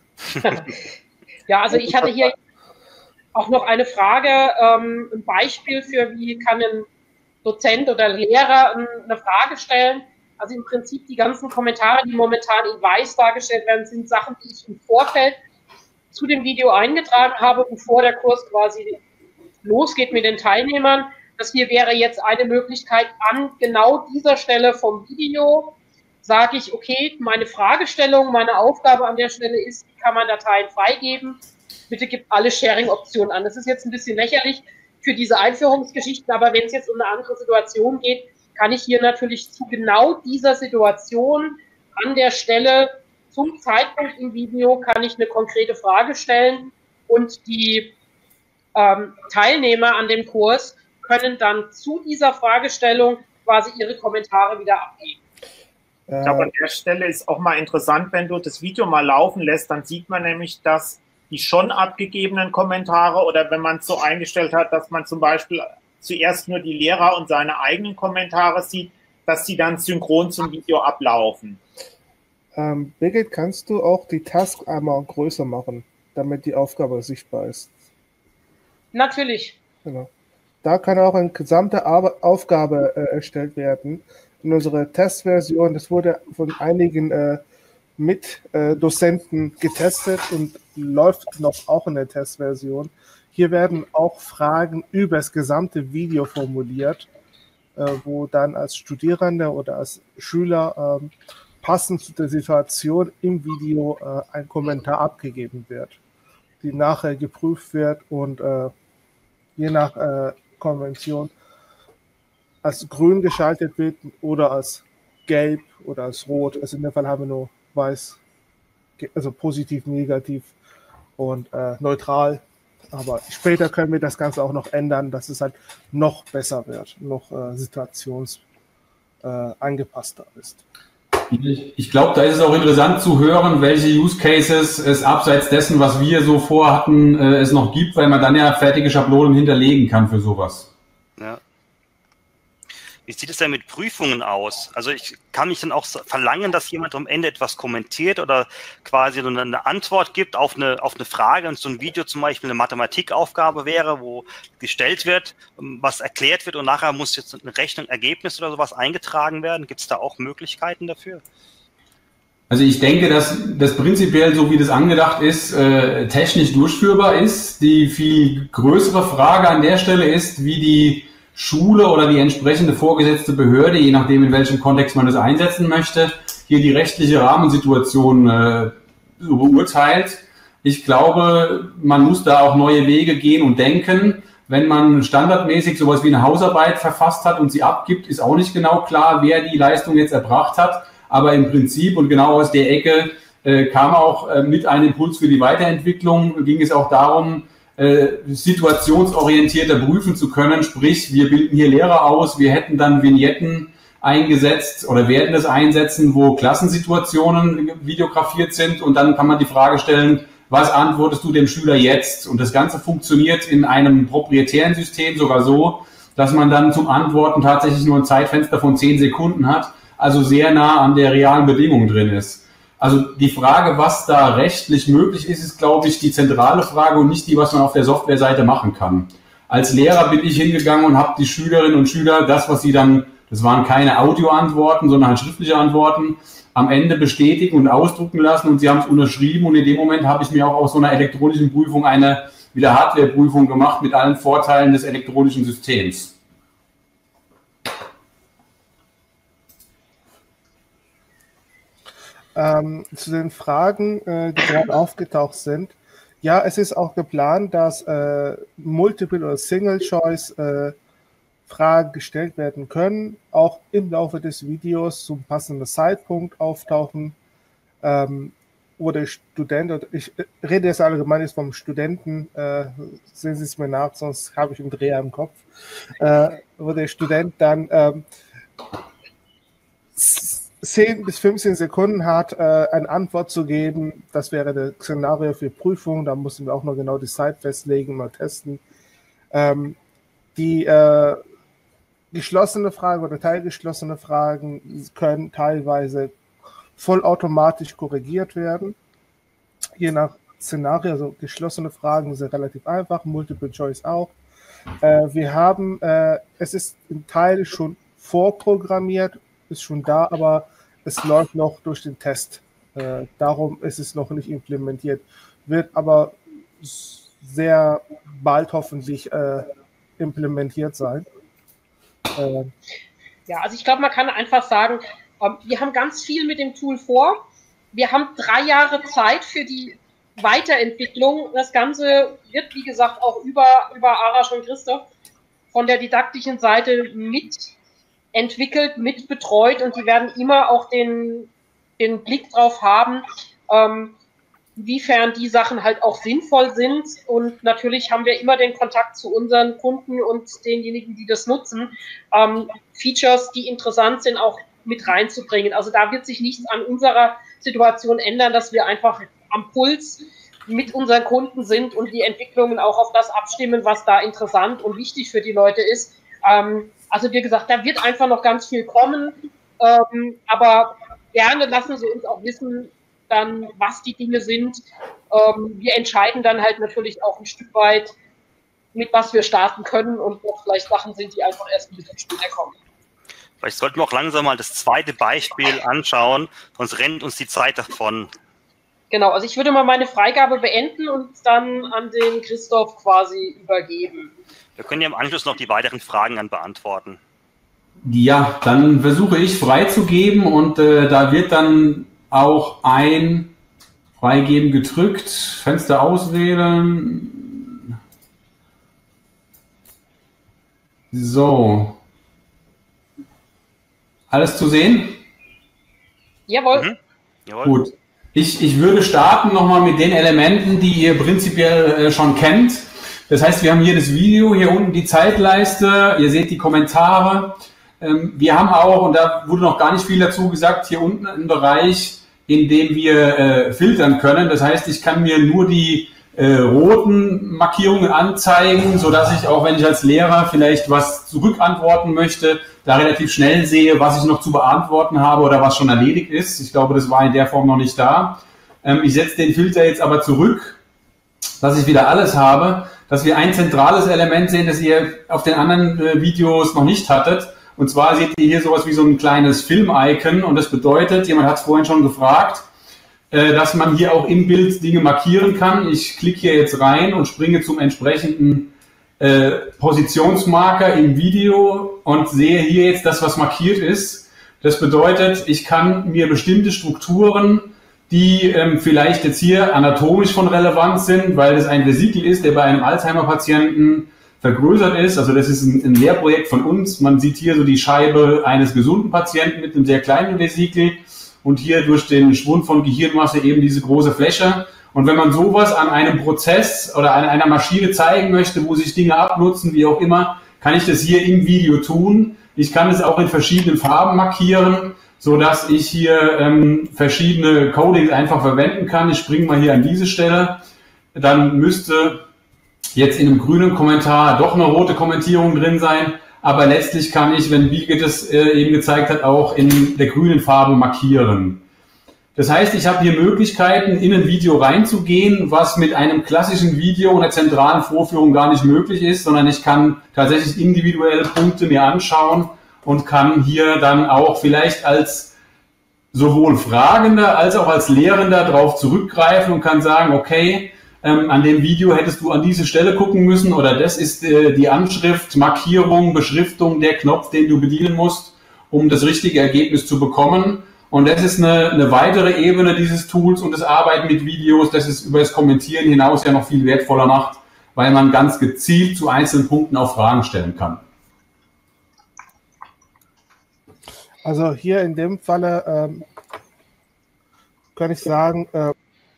Speaker 2: Ja, also ich hatte hier auch noch eine Frage, ähm, ein Beispiel für, wie kann ein Dozent oder Lehrer eine Frage stellen. Also im Prinzip die ganzen Kommentare, die momentan in weiß dargestellt werden, sind Sachen, die ich im Vorfeld zu dem Video eingetragen habe, bevor der Kurs quasi losgeht mit den Teilnehmern. Das hier wäre jetzt eine Möglichkeit, an genau dieser Stelle vom Video sage ich, okay, meine Fragestellung, meine Aufgabe an der Stelle ist, wie kann man Dateien freigeben? Bitte gibt alle Sharing-Optionen an. Das ist jetzt ein bisschen lächerlich für diese Einführungsgeschichten, aber wenn es jetzt um eine andere Situation geht, kann ich hier natürlich zu genau dieser Situation an der Stelle zum Zeitpunkt im Video kann ich eine konkrete Frage stellen und die ähm, Teilnehmer an dem Kurs können dann zu dieser Fragestellung quasi ihre Kommentare wieder abgeben.
Speaker 3: Ich glaube, an der Stelle ist auch mal interessant, wenn du das Video mal laufen lässt, dann sieht man nämlich, dass die schon abgegebenen Kommentare oder wenn man es so eingestellt hat, dass man zum Beispiel zuerst nur die Lehrer und seine eigenen Kommentare sieht, dass die dann synchron zum Video ablaufen.
Speaker 5: Ähm, Birgit, kannst du auch die Task einmal größer machen, damit die Aufgabe sichtbar ist?
Speaker 2: Natürlich.
Speaker 5: Genau. Da kann auch eine gesamte Ar- Aufgabe äh, erstellt werden. In unserer Testversion, das wurde von einigen äh, Mitdozenten äh, getestet und läuft noch auch in der Testversion. Hier werden auch Fragen über das gesamte Video formuliert, äh, wo dann als Studierender oder als Schüler äh, passend zu der Situation im Video äh, ein Kommentar abgegeben wird, die nachher geprüft wird und äh, je nach äh, Konvention als grün geschaltet wird oder als gelb oder als rot. Also in dem Fall haben wir nur weiß, also positiv, negativ und äh, neutral. Aber später können wir das Ganze auch noch ändern, dass es halt noch besser wird, noch äh, situations äh, angepasster ist.
Speaker 4: Ich, ich glaube, da ist es auch interessant zu hören, welche Use Cases es abseits dessen, was wir so vorhatten, äh, es noch gibt, weil man dann ja fertige Schablonen hinterlegen kann für sowas.
Speaker 1: Ja. Wie sieht es denn mit Prüfungen aus? Also ich kann mich dann auch verlangen, dass jemand am Ende etwas kommentiert oder quasi eine Antwort gibt auf eine, auf eine Frage und so ein Video zum Beispiel eine Mathematikaufgabe wäre, wo gestellt wird, was erklärt wird und nachher muss jetzt eine Rechnung, Ergebnis oder sowas eingetragen werden. Gibt es da auch Möglichkeiten dafür?
Speaker 4: Also ich denke, dass das prinzipiell, so wie das angedacht ist, äh, technisch durchführbar ist. Die viel größere Frage an der Stelle ist, wie die Schule oder die entsprechende vorgesetzte Behörde, je nachdem in welchem Kontext man das einsetzen möchte, hier die rechtliche Rahmensituation äh, beurteilt. Ich glaube, man muss da auch neue Wege gehen und denken. Wenn man standardmäßig sowas wie eine Hausarbeit verfasst hat und sie abgibt, ist auch nicht genau klar, wer die Leistung jetzt erbracht hat. Aber im Prinzip und genau aus der Ecke äh, kam auch äh, mit einem Impuls für die Weiterentwicklung, ging es auch darum, Äh, situationsorientierter prüfen zu können, sprich, wir bilden hier Lehrer aus, wir hätten dann Vignetten eingesetzt oder werden es einsetzen, wo Klassensituationen videografiert sind und dann kann man die Frage stellen, was antwortest du dem Schüler jetzt? Und das Ganze funktioniert in einem proprietären System sogar so, dass man dann zum Antworten tatsächlich nur ein Zeitfenster von zehn Sekunden hat, also sehr nah an der realen Bedingung drin ist. Also die Frage, was da rechtlich möglich ist, ist, glaube ich, die zentrale Frage und nicht die, was man auf der Softwareseite machen kann. Als Lehrer bin ich hingegangen und habe die Schülerinnen und Schüler, das, was sie dann, das waren keine Audioantworten, sondern halt schriftliche Antworten, am Ende bestätigen und ausdrucken lassen und sie haben es unterschrieben und in dem Moment habe ich mir auch aus so einer elektronischen Prüfung eine wieder Hardwareprüfung gemacht mit allen Vorteilen des elektronischen Systems.
Speaker 5: Ähm, zu den Fragen, äh, die gerade aufgetaucht sind. Ja, es ist auch geplant, dass äh, Multiple- oder Single-Choice-Fragen äh, gestellt werden können, auch im Laufe des Videos zum passenden Zeitpunkt auftauchen, ähm, wo der Student, oder ich rede jetzt allgemein jetzt vom Studenten, äh, sehen Sie es mir nach, sonst habe ich einen Dreher im Kopf, äh, wo der Student dann ähm, zehn bis fünfzehn Sekunden hat, äh, eine Antwort zu geben. Das wäre das Szenario für Prüfung. Da müssen wir auch noch genau die Zeit festlegen, mal testen. Ähm, die äh, geschlossene Fragen oder teilgeschlossene Fragen können teilweise vollautomatisch korrigiert werden. Je nach Szenario, also geschlossene Fragen sind relativ einfach, Multiple Choice auch. Äh, wir haben, äh, es ist im Teil schon vorprogrammiert, ist schon da, aber es läuft noch durch den Test. Äh, darum ist es noch nicht implementiert. Wird aber sehr bald hoffentlich äh, implementiert sein. Äh,
Speaker 2: ja, also ich glaube, man kann einfach sagen, ähm, wir haben ganz viel mit dem Tool vor. Wir haben drei Jahre Zeit für die Weiterentwicklung. Das Ganze wird, wie gesagt, auch über, über Arash und Christoph von der didaktischen Seite mit entwickelt, mit betreut und die werden immer auch den, den Blick drauf haben, ähm, inwiefern die Sachen halt auch sinnvoll sind und natürlich haben wir immer den Kontakt zu unseren Kunden und denjenigen, die das nutzen, ähm, Features, die interessant sind, auch mit reinzubringen. Also da wird sich nichts an unserer Situation ändern, dass wir einfach am Puls mit unseren Kunden sind und die Entwicklungen auch auf das abstimmen, was da interessant und wichtig für die Leute ist. Ähm, Also wie gesagt, da wird einfach noch ganz viel kommen, ähm, aber gerne lassen Sie uns auch wissen, dann, was die Dinge sind. Ähm, wir entscheiden dann halt natürlich auch ein Stück weit, mit was wir starten können und was vielleicht Sachen sind, die einfach erst ein bisschen später kommen.
Speaker 1: Vielleicht sollten wir auch langsam mal das zweite Beispiel anschauen, sonst rennt uns die Zeit davon.
Speaker 2: Genau, also ich würde mal meine Freigabe beenden und dann an den Christoph quasi übergeben.
Speaker 1: Wir können ja im Anschluss noch die weiteren Fragen an beantworten.
Speaker 4: Ja, dann versuche ich freizugeben und äh, da wird dann auch ein Freigeben gedrückt, Fenster auswählen. So. Alles zu sehen?
Speaker 2: Jawohl.
Speaker 1: Mhm. Jawohl.
Speaker 4: Gut. Ich, ich würde starten nochmal mit den Elementen, die ihr prinzipiell äh, schon kennt. Das heißt, wir haben hier das Video, hier unten die Zeitleiste, ihr seht die Kommentare. Ähm, wir haben auch, und da wurde noch gar nicht viel dazu gesagt, hier unten einen Bereich, in dem wir äh, filtern können. Das heißt, ich kann mir nur die äh, roten Markierungen anzeigen, sodass ich auch, wenn ich als Lehrer vielleicht was zurückantworten möchte, da relativ schnell sehe, was ich noch zu beantworten habe oder was schon erledigt ist. Ich glaube, das war in der Form noch nicht da. Ähm, ich setze den Filter jetzt aber zurück, dass ich wieder alles habe, dass wir ein zentrales Element sehen, das ihr auf den anderen äh, Videos noch nicht hattet. Und zwar seht ihr hier sowas wie so ein kleines Film-Icon und das bedeutet, jemand hat es vorhin schon gefragt, äh, dass man hier auch im Bild Dinge markieren kann. Ich klicke hier jetzt rein und springe zum entsprechenden äh, Positionsmarker im Video und sehe hier jetzt das, was markiert ist. Das bedeutet, ich kann mir bestimmte Strukturen, die ähm, vielleicht jetzt hier anatomisch von Relevanz sind, weil das ein Vesikel ist, der bei einem Alzheimer-Patienten vergrößert ist. Also das ist ein, ein Lehrprojekt von uns. Man sieht hier so die Scheibe eines gesunden Patienten mit einem sehr kleinen Vesikel und hier durch den Schwund von Gehirnmasse eben diese große Fläche. Und wenn man sowas an einem Prozess oder an einer Maschine zeigen möchte, wo sich Dinge abnutzen, wie auch immer, kann ich das hier im Video tun. Ich kann es auch in verschiedenen Farben markieren, so dass ich hier ähm, verschiedene Codings einfach verwenden kann. Ich springe mal hier an diese Stelle. Dann müsste jetzt in einem grünen Kommentar doch eine rote Kommentierung drin sein. Aber letztlich kann ich, wenn Bieke das äh, eben gezeigt hat, auch in der grünen Farbe markieren. Das heißt, ich habe hier Möglichkeiten, in ein Video reinzugehen, was mit einem klassischen Video und einer zentralen Vorführung gar nicht möglich ist, sondern ich kann tatsächlich individuelle Punkte mir anschauen und kann hier dann auch vielleicht als sowohl Fragender als auch als Lehrender darauf zurückgreifen und kann sagen, okay, ähm, an dem Video hättest du an diese Stelle gucken müssen oder das ist äh, die Anschrift, Markierung, Beschriftung, der Knopf, den du bedienen musst, um das richtige Ergebnis zu bekommen. Und das ist eine, eine weitere Ebene dieses Tools und das Arbeiten mit Videos, das es über das Kommentieren hinaus ja noch viel wertvoller macht, weil man ganz gezielt zu einzelnen Punkten auch Fragen stellen kann.
Speaker 5: Also hier in dem Falle ähm, kann ich sagen, äh,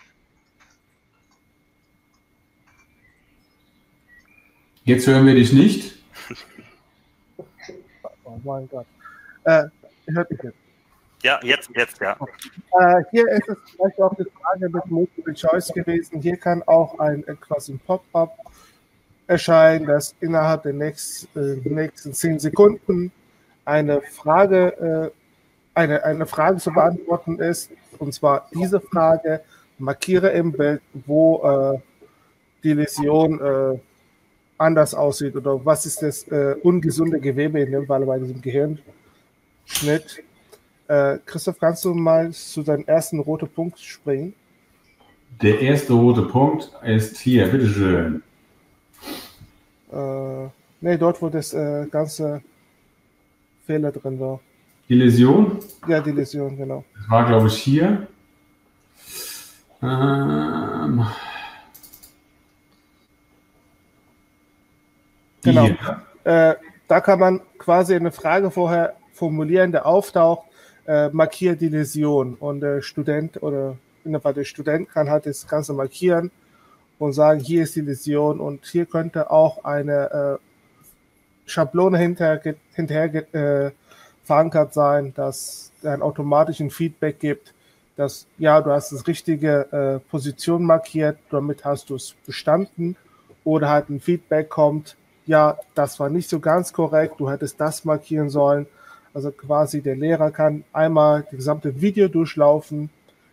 Speaker 4: jetzt hören wir dich nicht.
Speaker 5: Oh mein Gott. Äh, hört mich jetzt.
Speaker 1: Ja, jetzt, jetzt, ja.
Speaker 5: Äh, hier ist es vielleicht auch eine Frage mit Multiple Choice gewesen. Hier kann auch ein etwas ein Pop-up erscheinen, das innerhalb der nächsten, äh, nächsten zehn Sekunden eine Frage, äh, eine, eine Frage zu beantworten ist. Und zwar diese Frage: Markiere im Bild, wo äh, die Läsion äh, anders aussieht oder was ist das äh, ungesunde Gewebe in dem Fall bei diesem Gehirnschnitt. Äh, Christoph, kannst du mal zu deinem ersten roten Punkt springen?
Speaker 4: Der erste rote Punkt ist hier, bitteschön.
Speaker 5: Äh, ne, dort, wo das äh, ganze Fehler drin war.
Speaker 4: Die Läsion?
Speaker 5: Ja, die Läsion, genau.
Speaker 4: Das war, glaube ich, hier. Ähm,
Speaker 5: genau.
Speaker 4: Hier.
Speaker 5: Äh, da kann man quasi eine Frage vorher formulieren, der auftaucht, äh, markiert die Läsion. Und der Student oder in der Fall der Student kann halt das Ganze markieren und sagen, hier ist die Läsion und hier könnte auch eine äh, Schablone hinterher, hinterher äh, verankert sein, dass ein automatischen Feedback gibt, dass ja, du hast das richtige äh, Position markiert, damit hast du es bestanden, oder halt ein Feedback kommt, ja, das war nicht so ganz korrekt, du hättest das markieren sollen. Also quasi der Lehrer kann einmal das gesamte Video durchlaufen,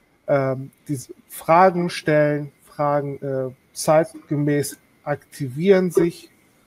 Speaker 5: ähm, diese Fragen stellen, Fragen äh, zeitgemäß aktivieren sich,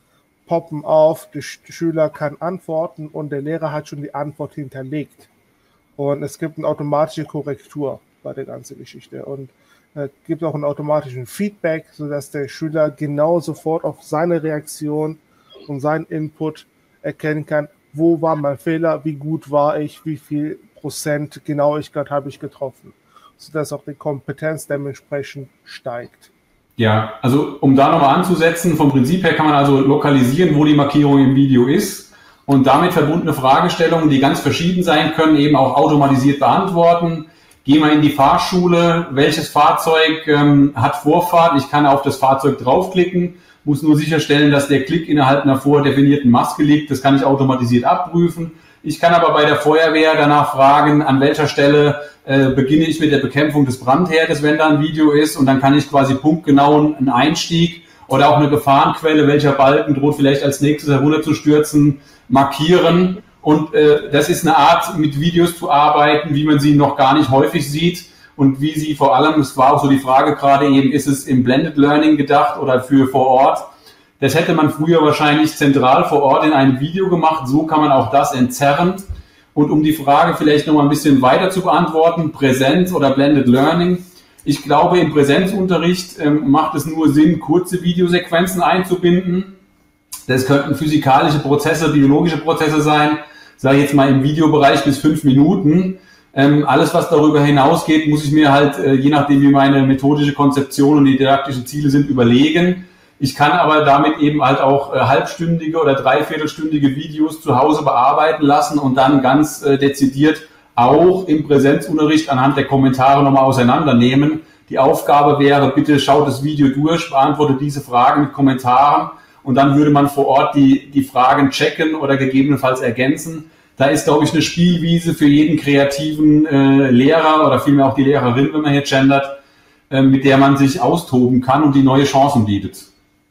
Speaker 5: poppen auf, der Schüler kann antworten und der Lehrer hat schon die Antwort hinterlegt. Und es gibt eine automatische Korrektur bei der ganzen Geschichte und es äh, gibt auch einen automatischen Feedback, sodass der Schüler genau sofort auf seine Reaktion und seinen Input erkennen kann, wo war mein Fehler, wie gut war ich, wie viel Prozent Genauigkeit habe ich getroffen, sodass auch die Kompetenz dementsprechend steigt.
Speaker 4: Ja, also um da nochmal anzusetzen, vom Prinzip her kann man also lokalisieren, wo die Markierung im Video ist und damit verbundene Fragestellungen, die ganz verschieden sein können, eben auch automatisiert beantworten. Gehen wir in die Fahrschule, welches Fahrzeug ähm, hat Vorfahrt? Ich kann auf das Fahrzeug draufklicken, muss nur sicherstellen, dass der Klick innerhalb einer vordefinierten Maske liegt. Das kann ich automatisiert abprüfen. Ich kann aber bei der Feuerwehr danach fragen, an welcher Stelle äh, beginne ich mit der Bekämpfung des Brandherdes, wenn da ein Video ist. Und dann kann ich quasi punktgenau einen Einstieg oder auch eine Gefahrenquelle, welcher Balken droht vielleicht als nächstes herunterzustürzen, markieren. Und äh, das ist eine Art, mit Videos zu arbeiten, wie man sie noch gar nicht häufig sieht. Und wie sie vor allem, es war auch so die Frage gerade eben, ist es im Blended Learning gedacht oder für vor Ort? Das hätte man früher wahrscheinlich zentral vor Ort in einem Video gemacht. So kann man auch das entzerren. Und um die Frage vielleicht noch mal ein bisschen weiter zu beantworten, Präsenz oder Blended Learning. Ich glaube, im Präsenzunterricht ähm, macht es nur Sinn, kurze Videosequenzen einzubinden. Das könnten physikalische Prozesse, biologische Prozesse sein. Sage ich jetzt mal im Videobereich bis fünf Minuten. Ähm, alles, was darüber hinausgeht, muss ich mir halt, äh, je nachdem wie meine methodische Konzeption und die didaktischen Ziele sind, überlegen. Ich kann aber damit eben halt auch äh, halbstündige oder dreiviertelstündige Videos zu Hause bearbeiten lassen und dann ganz äh, dezidiert auch im Präsenzunterricht anhand der Kommentare nochmal auseinandernehmen. Die Aufgabe wäre, bitte schaut das Video durch, beantwortet diese Fragen mit Kommentaren und dann würde man vor Ort die, die Fragen checken oder gegebenenfalls ergänzen. Da ist, glaube ich, eine Spielwiese für jeden kreativen äh, Lehrer oder vielmehr auch die Lehrerin, wenn man hier gendert, äh, mit der man sich austoben kann und die neue Chancen bietet.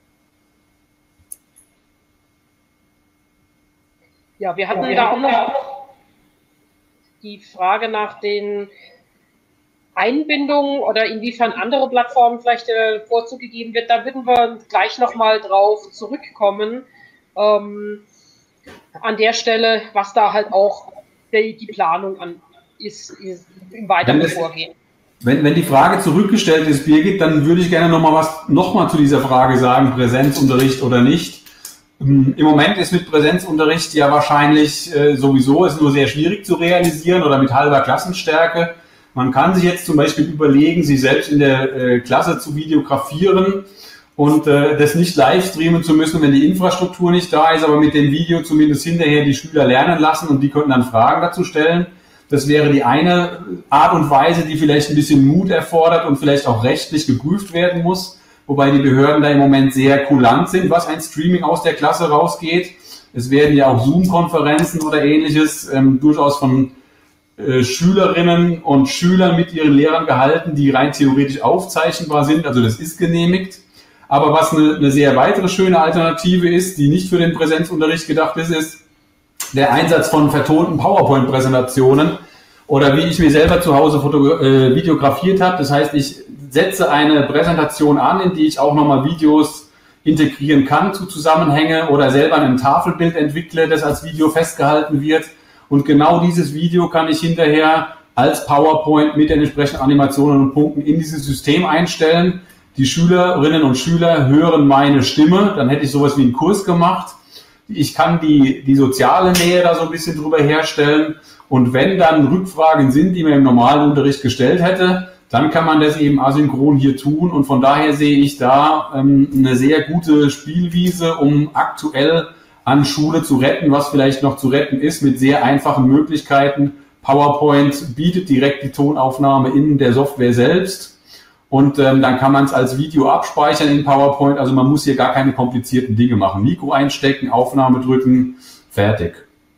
Speaker 2: Ja, wir hatten da auch noch die Frage nach den Einbindungen oder inwiefern andere Plattformen vielleicht äh, Vorzug gegeben wird. Da würden wir gleich nochmal drauf zurückkommen. Ähm, an der Stelle, was da halt auch die, die Planung an ist, ist im weiteren
Speaker 4: wenn das,
Speaker 2: Vorgehen.
Speaker 4: Wenn, wenn die Frage zurückgestellt ist, Birgit, dann würde ich gerne nochmal was nochmal zu dieser Frage sagen, Präsenzunterricht oder nicht. Im Moment ist mit Präsenzunterricht ja wahrscheinlich äh, sowieso ist nur sehr schwierig zu realisieren oder mit halber Klassenstärke. Man kann sich jetzt zum Beispiel überlegen, sich selbst in der äh, Klasse zu videografieren und äh, das nicht live streamen zu müssen, wenn die Infrastruktur nicht da ist, aber mit dem Video zumindest hinterher die Schüler lernen lassen und die könnten dann Fragen dazu stellen. Das wäre die eine Art und Weise, die vielleicht ein bisschen Mut erfordert und vielleicht auch rechtlich geprüft werden muss, wobei die Behörden da im Moment sehr kulant sind, was ein Streaming aus der Klasse rausgeht. Es werden ja auch Zoom-Konferenzen oder ähnliches ähm, durchaus von äh, Schülerinnen und Schülern mit ihren Lehrern gehalten, die rein theoretisch aufzeichnbar sind, also das ist genehmigt. Aber was eine, eine sehr weitere schöne Alternative ist, die nicht für den Präsenzunterricht gedacht ist, ist der Einsatz von vertonten PowerPoint-Präsentationen oder wie ich mir selber zu Hause foto- äh, videografiert habe. Das heißt, ich setze eine Präsentation an, in die ich auch nochmal Videos integrieren kann zu Zusammenhänge oder selber ein Tafelbild entwickle, das als Video festgehalten wird. Und genau dieses Video kann ich hinterher als PowerPoint mit den entsprechenden Animationen und Punkten in dieses System einstellen. Die Schülerinnen und Schüler hören meine Stimme, dann hätte ich sowas wie einen Kurs gemacht. Ich kann die, die soziale Nähe da so ein bisschen drüber herstellen. Und wenn dann Rückfragen sind, die man im normalen Unterricht gestellt hätte, dann kann man das eben asynchron hier tun. Und von daher sehe ich da ähm, eine sehr gute Spielwiese, um aktuell an Schule zu retten, was vielleicht noch zu retten ist, mit sehr einfachen Möglichkeiten. PowerPoint bietet direkt die Tonaufnahme in der Software selbst. Und ähm, dann kann man es als Video abspeichern in PowerPoint. Also man muss hier gar keine komplizierten Dinge machen. Mikro einstecken, Aufnahme drücken, fertig.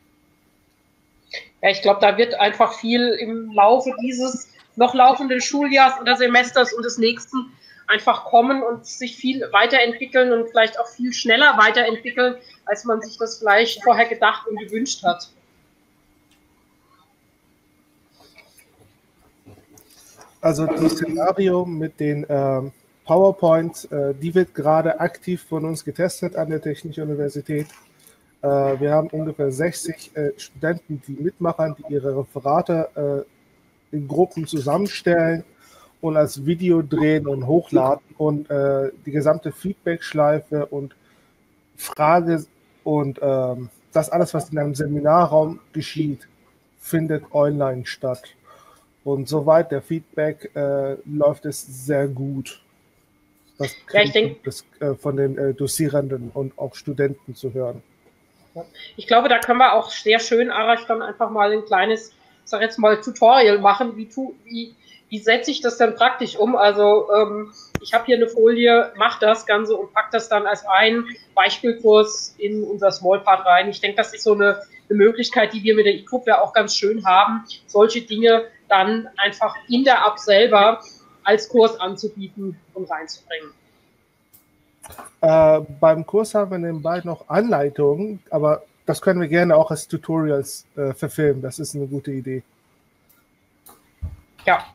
Speaker 2: Ja, ich glaube, da wird einfach viel im Laufe dieses noch laufenden Schuljahrs oder Semesters und des nächsten einfach kommen und sich viel weiterentwickeln und vielleicht auch viel schneller weiterentwickeln, als man sich das vielleicht vorher gedacht und gewünscht hat.
Speaker 5: Also das Szenario mit den ähm, PowerPoints, äh, die wird gerade aktiv von uns getestet an der Technischen Universität. Äh, wir haben ungefähr sechzig äh, Studenten, die mitmachen, die ihre Referate äh, in Gruppen zusammenstellen und als Video drehen und hochladen und äh, die gesamte Feedback-Schleife und Frage und ähm, das alles, was in einem Seminarraum geschieht, findet online statt. Und soweit der Feedback äh, läuft es sehr gut. Das
Speaker 2: ja, ich denke,
Speaker 5: das äh, von den äh, Dozierenden und auch Studenten zu hören.
Speaker 2: Ich glaube, da können wir auch sehr schön, Arash, dann einfach mal ein kleines, ich sag jetzt mal, Tutorial machen. Wie, tu, wie, wie setze ich das dann praktisch um? Also ähm, ich habe hier eine Folie, mache das Ganze und pack das dann als einen Beispielkurs in unser Smallpart rein. Ich denke, das ist so eine, eine Möglichkeit, die wir mit der eCoop ja auch ganz schön haben, solche Dinge dann einfach in der App selber als Kurs anzubieten und reinzubringen.
Speaker 5: Äh, beim Kurs haben wir nebenbei noch Anleitungen, aber das können wir gerne auch als Tutorials äh, verfilmen. Das ist eine gute Idee.
Speaker 2: Ja.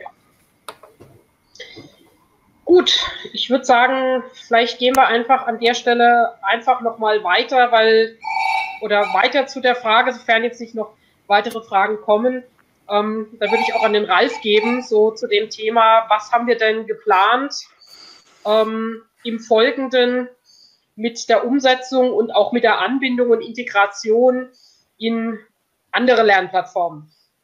Speaker 2: Gut, ich würde sagen, vielleicht gehen wir einfach an der Stelle einfach nochmal weiter, weil, oder weiter zu der Frage, sofern jetzt nicht noch weitere Fragen kommen. Ähm, da würde ich auch an den Ralf geben, so zu dem Thema, was haben wir denn geplant ähm, im Folgenden mit der Umsetzung und auch mit der Anbindung und Integration in andere Lernplattformen?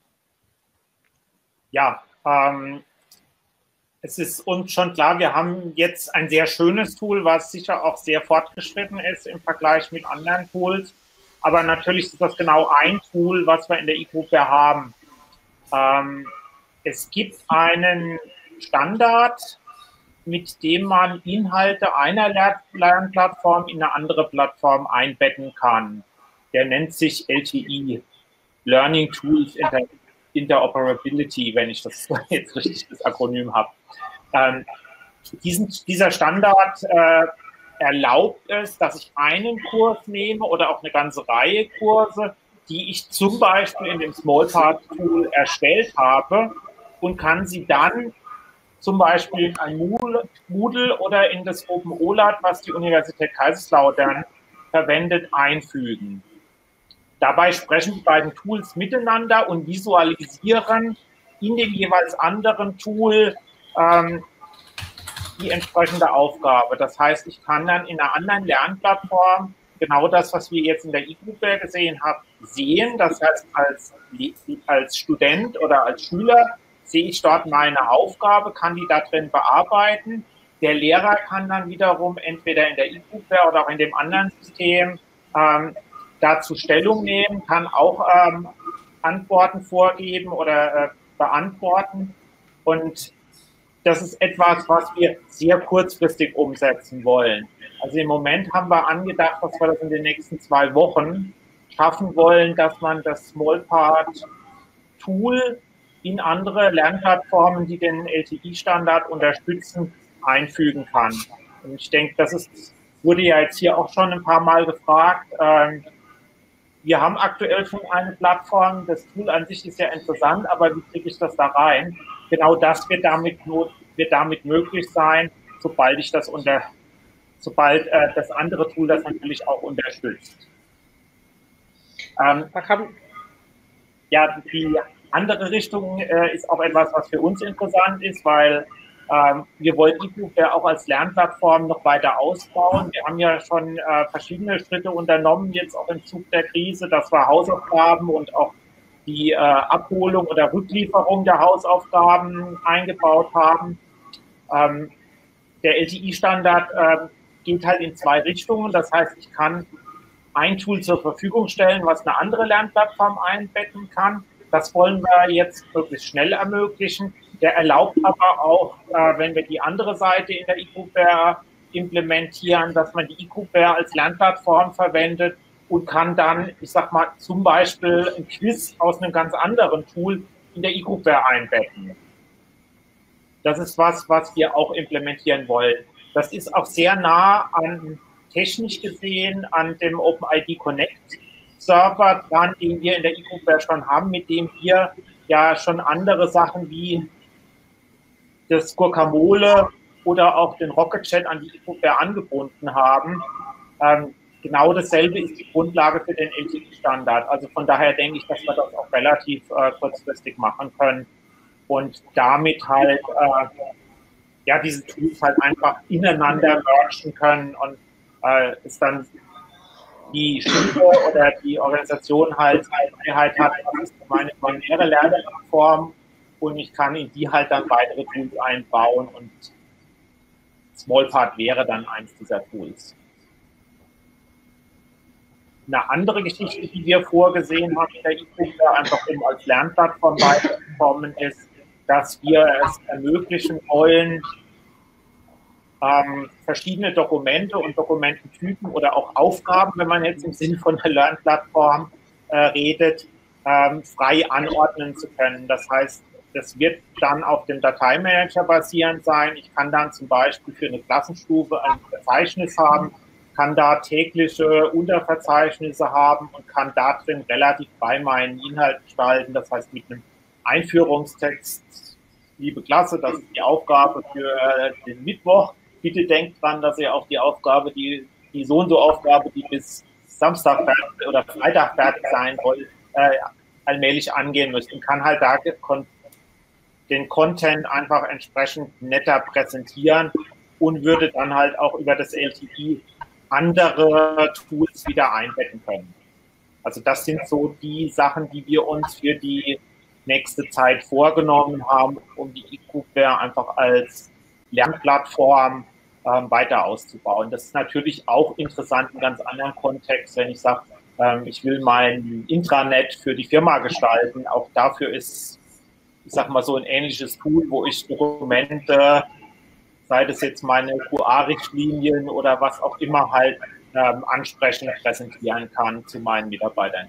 Speaker 3: Ja, ähm, es ist uns schon klar, wir haben jetzt ein sehr schönes Tool, was sicher auch sehr fortgeschritten ist im Vergleich mit anderen Tools. Aber natürlich ist das genau ein Tool, was wir in der eCoop haben. Ähm, es gibt einen Standard, mit dem man Inhalte einer Lernplattform in eine andere Plattform einbetten kann. Der nennt sich L T I, Learning Tools Inter Interoperability, wenn ich das jetzt richtig das Akronym habe. Ähm, diesen, dieser Standard äh, erlaubt es, dass ich einen Kurs nehme oder auch eine ganze Reihe Kurse, die ich zum Beispiel in dem Smallpart-Tool erstellt habe und kann sie dann zum Beispiel in ein Moodle oder in das OpenOLAT, was die Universität Kaiserslautern verwendet, einfügen. Dabei sprechen die beiden Tools miteinander und visualisieren in dem jeweils anderen Tool ähm, die entsprechende Aufgabe. Das heißt, ich kann dann in einer anderen Lernplattform genau das, was wir jetzt in der eGroupware gesehen haben, sehen. Das heißt, als, als Student oder als Schüler sehe ich dort meine Aufgabe, kann die da drin bearbeiten. Der Lehrer kann dann wiederum entweder in der eGroupware oder auch in dem anderen System ähm, dazu Stellung nehmen, kann auch ähm, Antworten vorgeben oder äh, beantworten. Und das ist etwas, was wir sehr kurzfristig umsetzen wollen. Also im Moment haben wir angedacht, dass wir das in den nächsten zwei Wochen schaffen wollen, dass man das Smallpart-Tool in andere Lernplattformen, die den L T I-Standard unterstützen, einfügen kann. Und ich denke, das ist, wurde ja jetzt hier auch schon ein paar Mal gefragt. Wir haben aktuell schon eine Plattform, das Tool an sich ist ja interessant, aber wie kriege ich das da rein? Genau das wird damit, wird damit möglich sein, sobald ich das unter, sobald äh, das andere Tool das natürlich auch unterstützt. Ähm, ja, die andere Richtung äh, ist auch etwas, was für uns interessant ist, weil ähm, wir wollen eGroupware auch als Lernplattform noch weiter ausbauen. Wir haben ja schon äh, verschiedene Schritte unternommen, jetzt auch im Zug der Krise, dass wir Hausaufgaben und auch die äh, Abholung oder Rücklieferung der Hausaufgaben eingebaut haben. Ähm, der L T I-Standard äh, geht halt in zwei Richtungen. Das heißt, ich kann ein Tool zur Verfügung stellen, was eine andere Lernplattform einbetten kann. Das wollen wir jetzt möglichst schnell ermöglichen. Der erlaubt aber auch, äh, wenn wir die andere Seite in der eGroupware implementieren, dass man die eGroupware als Lernplattform verwendet und kann dann, ich sag mal, zum Beispiel ein Quiz aus einem ganz anderen Tool in der eGroupware einbetten. Das ist was, was wir auch implementieren wollen. Das ist auch sehr nah an, technisch gesehen, an dem OpenID Connect Server dran, den wir in der eGroupware schon haben, mit dem wir ja schon andere Sachen wie das Guacamole oder auch den Rocket Chat an die eGroupware angebunden haben. Ähm, genau dasselbe ist die Grundlage für den L T I-Standard. Also von daher denke ich, dass wir das auch relativ äh, kurzfristig machen können und damit halt äh, ja diese Tools halt einfach ineinander mergen können und äh, ist dann die Schule oder die Organisation halt Freiheit hat, das ist meine binäre Lernplattform und ich kann in die halt dann weitere Tools einbauen und Smallpart wäre dann eins dieser Tools. Eine andere Geschichte, die wir vorgesehen haben in der eGroupware, einfach um als Lernplattform weiterzukommen, ist, dass wir es ermöglichen wollen, ähm, verschiedene Dokumente und Dokumententypen oder auch Aufgaben, wenn man jetzt im Sinne von der Lernplattform äh, redet, ähm, frei anordnen zu können. Das heißt, das wird dann auf dem Dateimanager basierend sein. Ich kann dann zum Beispiel für eine Klassenstufe ein Verzeichnis haben, kann da tägliche Unterverzeichnisse haben und kann da drin relativ frei meinen Inhalt gestalten. Das heißt, mit einem Einführungstext, liebe Klasse, das ist die Aufgabe für den Mittwoch. Bitte denkt dran, dass ihr auch die Aufgabe, die, die so und so Aufgabe, die bis Samstag fertig oder Freitag fertig sein soll, äh, allmählich angehen müsst und kann halt da den Content einfach entsprechend netter präsentieren und würde dann halt auch über das L T I andere Tools wieder einbetten können. Also das sind so die Sachen, die wir uns für die nächste Zeit vorgenommen haben, um die eGroupware einfach als Lernplattform ähm, weiter auszubauen. Das ist natürlich auch interessant in ganz anderen Kontext, wenn ich sage, ähm, ich will mein Intranet für die Firma gestalten. Auch dafür ist, ich sag mal, so ein ähnliches Tool, wo ich Dokumente, sei das jetzt meine Q A-Richtlinien oder was auch immer halt ähm, ansprechend präsentieren kann zu meinen Mitarbeitern.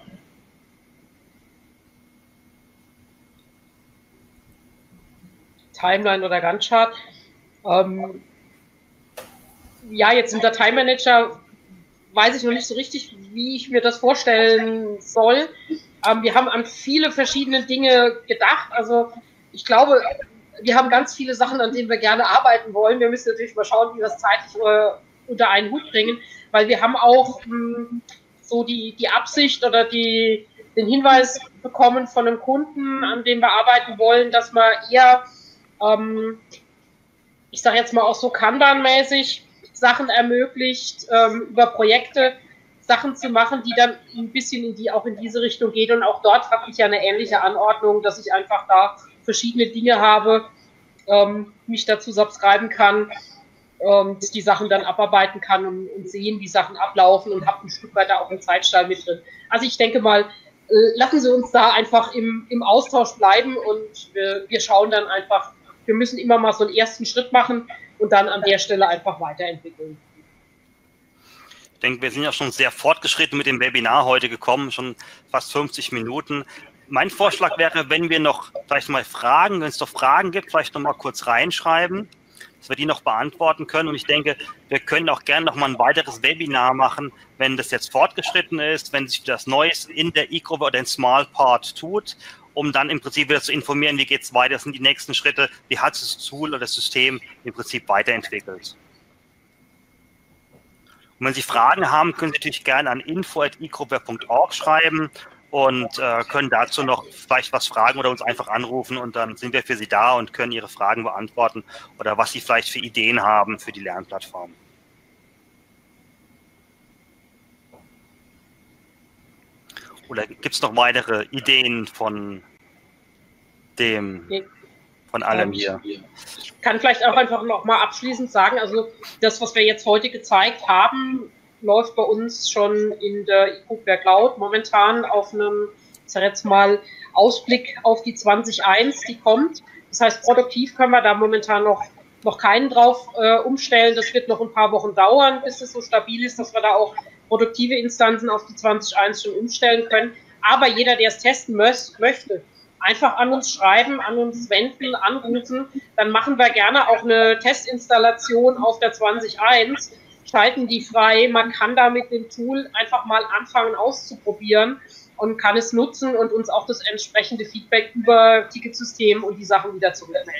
Speaker 2: Timeline oder Gantt-Chart. Ähm, ja, jetzt im Dateimanager weiß ich noch nicht so richtig, wie ich mir das vorstellen soll. Ähm, wir haben an viele verschiedene Dinge gedacht. Also ich glaube, wir haben ganz viele Sachen, an denen wir gerne arbeiten wollen. Wir müssen natürlich mal schauen, wie wir das zeitlich äh, unter einen Hut bringen, weil wir haben auch mh, so die, die Absicht oder die, den Hinweis bekommen von einem Kunden, an dem wir arbeiten wollen, dass man eher, ähm, ich sage jetzt mal auch so Kanban-mäßig Sachen ermöglicht, ähm, über Projekte Sachen zu machen, die dann ein bisschen in die, auch in diese Richtung geht. Und auch dort habe ich ja eine ähnliche Anordnung, dass ich einfach da verschiedene Dinge habe, ähm, mich dazu subscriben kann und die Sachen dann abarbeiten kann und, und sehen, wie Sachen ablaufen und habe ein Stück weiter auch einen Zeitstall mit drin. Also ich denke mal, äh, lassen Sie uns da einfach im, im Austausch bleiben und wir, wir schauen dann einfach, wir müssen immer mal so einen ersten Schritt machen und dann an der Stelle einfach weiterentwickeln.
Speaker 1: Ich denke, wir sind ja schon sehr fortgeschritten mit dem Webinar heute gekommen, schon fast fünfzig Minuten. Mein Vorschlag wäre, wenn wir noch vielleicht mal Fragen, wenn es noch Fragen gibt, vielleicht noch mal kurz reinschreiben, dass wir die noch beantworten können. Und ich denke, wir können auch gerne noch mal ein weiteres Webinar machen, wenn das jetzt fortgeschritten ist, wenn sich das Neues in der E-Gruppe oder in Small Part tut, um dann im Prinzip wieder zu informieren, wie geht es weiter, das sind die nächsten Schritte, wie hat das Tool oder das System im Prinzip weiterentwickelt. Und wenn Sie Fragen haben, können Sie natürlich gerne an info at e groupware punkt org schreiben und äh, können dazu noch vielleicht was fragen oder uns einfach anrufen und dann sind wir für Sie da und können Ihre Fragen beantworten oder was Sie vielleicht für Ideen haben für die Lernplattform. Oder gibt es noch weitere Ideen von dem, von allem hier?
Speaker 2: Ich kann vielleicht auch einfach noch mal abschließend sagen, also das, was wir jetzt heute gezeigt haben, läuft bei uns schon in der eGroupware Cloud momentan auf einem, ich sage jetzt mal, Ausblick auf die zwanzig eins, die kommt. Das heißt, produktiv können wir da momentan noch, noch keinen drauf äh, umstellen. Das wird noch ein paar Wochen dauern, bis es so stabil ist, dass wir da auch produktive Instanzen auf die zwanzig eins schon umstellen können. Aber jeder, der es testen möchte, einfach an uns schreiben, an uns wenden, anrufen. Dann machen wir gerne auch eine Testinstallation auf der zwanzig eins, schalten die frei. Man kann da mit dem Tool einfach mal anfangen auszuprobieren und kann es nutzen und uns auch das entsprechende Feedback über Ticketsystem und die Sachen wieder zurückmelden.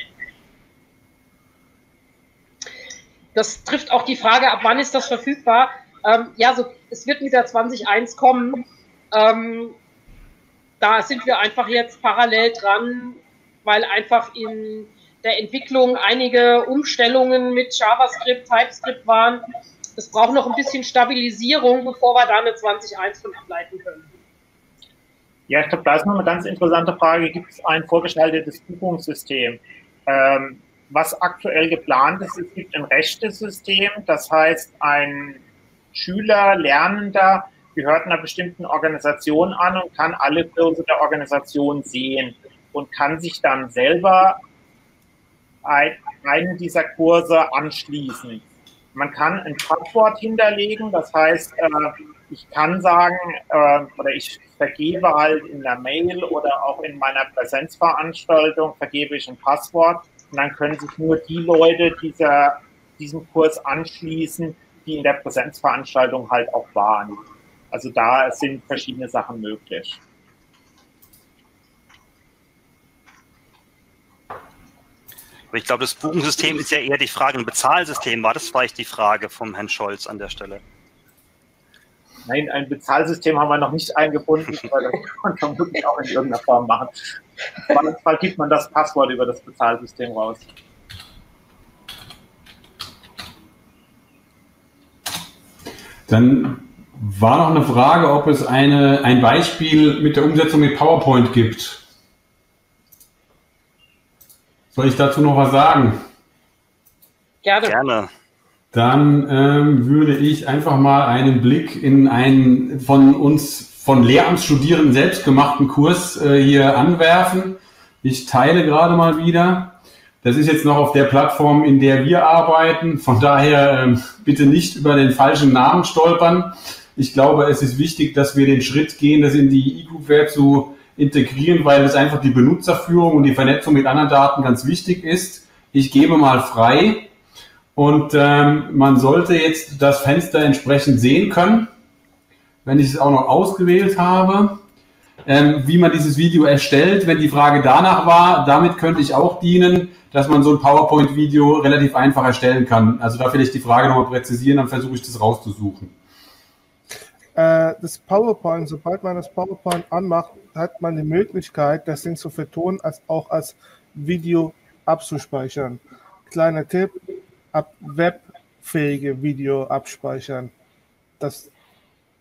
Speaker 2: Das trifft auch die Frage, ab wann ist das verfügbar? Ähm, ja, so, es wird mit der zwanzig eins kommen. Ähm, Da sind wir einfach jetzt parallel dran, weil einfach in der Entwicklung einige Umstellungen mit JavaScript, TypeScript waren. Das braucht noch ein bisschen Stabilisierung, bevor wir da eine zwanzig eins von ableiten können.
Speaker 3: Ja, ich glaube, da ist noch eine ganz interessante Frage. Gibt es ein vorgeschaltetes Buchungssystem? Ähm, was aktuell geplant ist, es gibt ein Rechtesystem. Das heißt, ein Schüler, Lernender, gehört einer bestimmten Organisation an und kann alle Kurse der Organisation sehen und kann sich dann selber ein, einen dieser Kurse anschließen. Man kann ein Passwort hinterlegen, das heißt, äh, ich kann sagen, äh, oder ich vergebe halt in der Mail oder auch in meiner Präsenzveranstaltung, vergebe ich ein Passwort und dann können sich nur die Leute dieser, diesem Kurs anschließen, die in der Präsenzveranstaltung halt auch waren. Also da sind verschiedene Sachen möglich.
Speaker 1: Aber ich glaube, das Buchungssystem ist ja eher die Frage, ein Bezahlsystem. War das vielleicht die Frage vom Herrn Scholz an der Stelle?
Speaker 3: Nein, ein Bezahlsystem haben wir noch nicht eingebunden, aber das kann man vermutlich auch in irgendeiner Form machen. Manchmal gibt man das Passwort über das Bezahlsystem raus.
Speaker 4: Dann war noch eine Frage, ob es eine, ein Beispiel mit der Umsetzung mit PowerPoint gibt. Soll ich dazu noch was sagen?
Speaker 2: Gerne.
Speaker 1: Gerne.
Speaker 4: Dann ähm, würde ich einfach mal einen Blick in einen von uns, von Lehramtsstudierenden selbst gemachten Kurs äh, hier anwerfen. Ich teile gerade mal wieder. Das ist jetzt noch auf der Plattform, in der wir arbeiten. Von daher ähm, bitte nicht über den falschen Namen stolpern. Ich glaube, es ist wichtig, dass wir den Schritt gehen, das in die eGroupware zu integrieren, weil es einfach die Benutzerführung und die Vernetzung mit anderen Daten ganz wichtig ist. Ich gebe mal frei und ähm, man sollte jetzt das Fenster entsprechend sehen können, wenn ich es auch noch ausgewählt habe, ähm, wie man dieses Video erstellt. Wenn die Frage danach war, damit könnte ich auch dienen, dass man so ein PowerPoint-Video relativ einfach erstellen kann. Also da will ich die Frage nochmal präzisieren, dann versuche ich das rauszusuchen.
Speaker 5: Das PowerPoint, sobald man das PowerPoint anmacht, hat man die Möglichkeit, das Ding zu vertonen, als auch als Video abzuspeichern. Kleiner Tipp, ab webfähige Video abspeichern. Das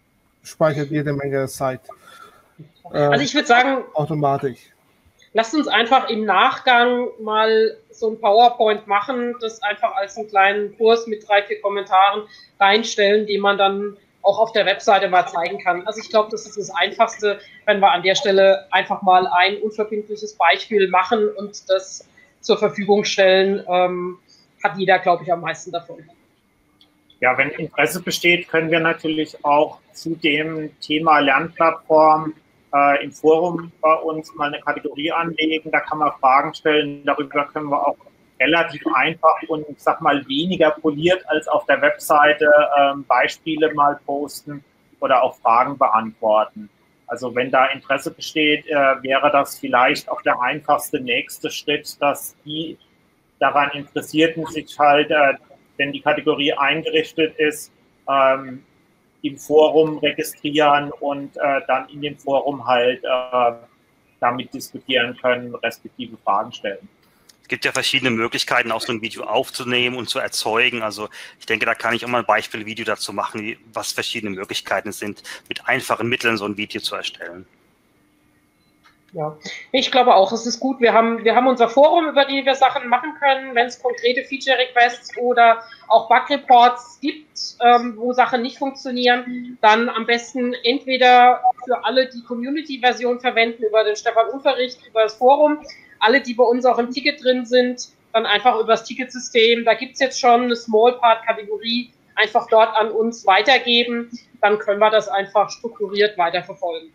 Speaker 5: speichert jede Menge Zeit. Äh,
Speaker 2: also ich würde sagen,
Speaker 5: automatisch.
Speaker 2: Lasst uns einfach im Nachgang mal so ein PowerPoint machen, das einfach als einen kleinen Kurs mit drei, vier Kommentaren reinstellen, die man dann auch auf der Webseite mal zeigen kann. Also ich glaube, das ist das Einfachste, wenn wir an der Stelle einfach mal ein unverbindliches Beispiel machen und das zur Verfügung stellen, ähm, hat jeder, glaube ich, am meisten davon.
Speaker 3: Ja, wenn Interesse besteht, können wir natürlich auch zu dem Thema Lernplattform äh, im Forum bei uns mal eine Kategorie anlegen. Da kann man Fragen stellen. Darüber können wir auch relativ einfach und, ich sag mal, weniger poliert als auf der Webseite äh, Beispiele mal posten oder auch Fragen beantworten. Also wenn da Interesse besteht, äh, wäre das vielleicht auch der einfachste nächste Schritt, dass die daran Interessierten sich halt, äh, wenn die Kategorie eingerichtet ist, ähm, im Forum registrieren und äh, dann in dem Forum halt äh, damit diskutieren können, respektive Fragen stellen.
Speaker 1: Es gibt ja verschiedene Möglichkeiten, auch so ein Video aufzunehmen und zu erzeugen. Also ich denke, da kann ich auch mal ein Beispielvideo dazu machen, was verschiedene Möglichkeiten sind, mit einfachen Mitteln so ein Video zu erstellen.
Speaker 2: Ja, ich glaube auch, es ist gut. Wir haben, wir haben unser Forum, über die wir Sachen machen können, wenn es konkrete Feature-Requests oder auch Bug-Reports gibt, ähm, wo Sachen nicht funktionieren, dann am besten entweder für alle, die Community-Version verwenden, über den Stefan Unterricht, über das Forum, alle, die bei uns auch im Ticket drin sind, dann einfach über das Ticketsystem. Da gibt es jetzt schon eine Small-Part-Kategorie, einfach dort an uns weitergeben. Dann können wir das einfach strukturiert weiterverfolgen.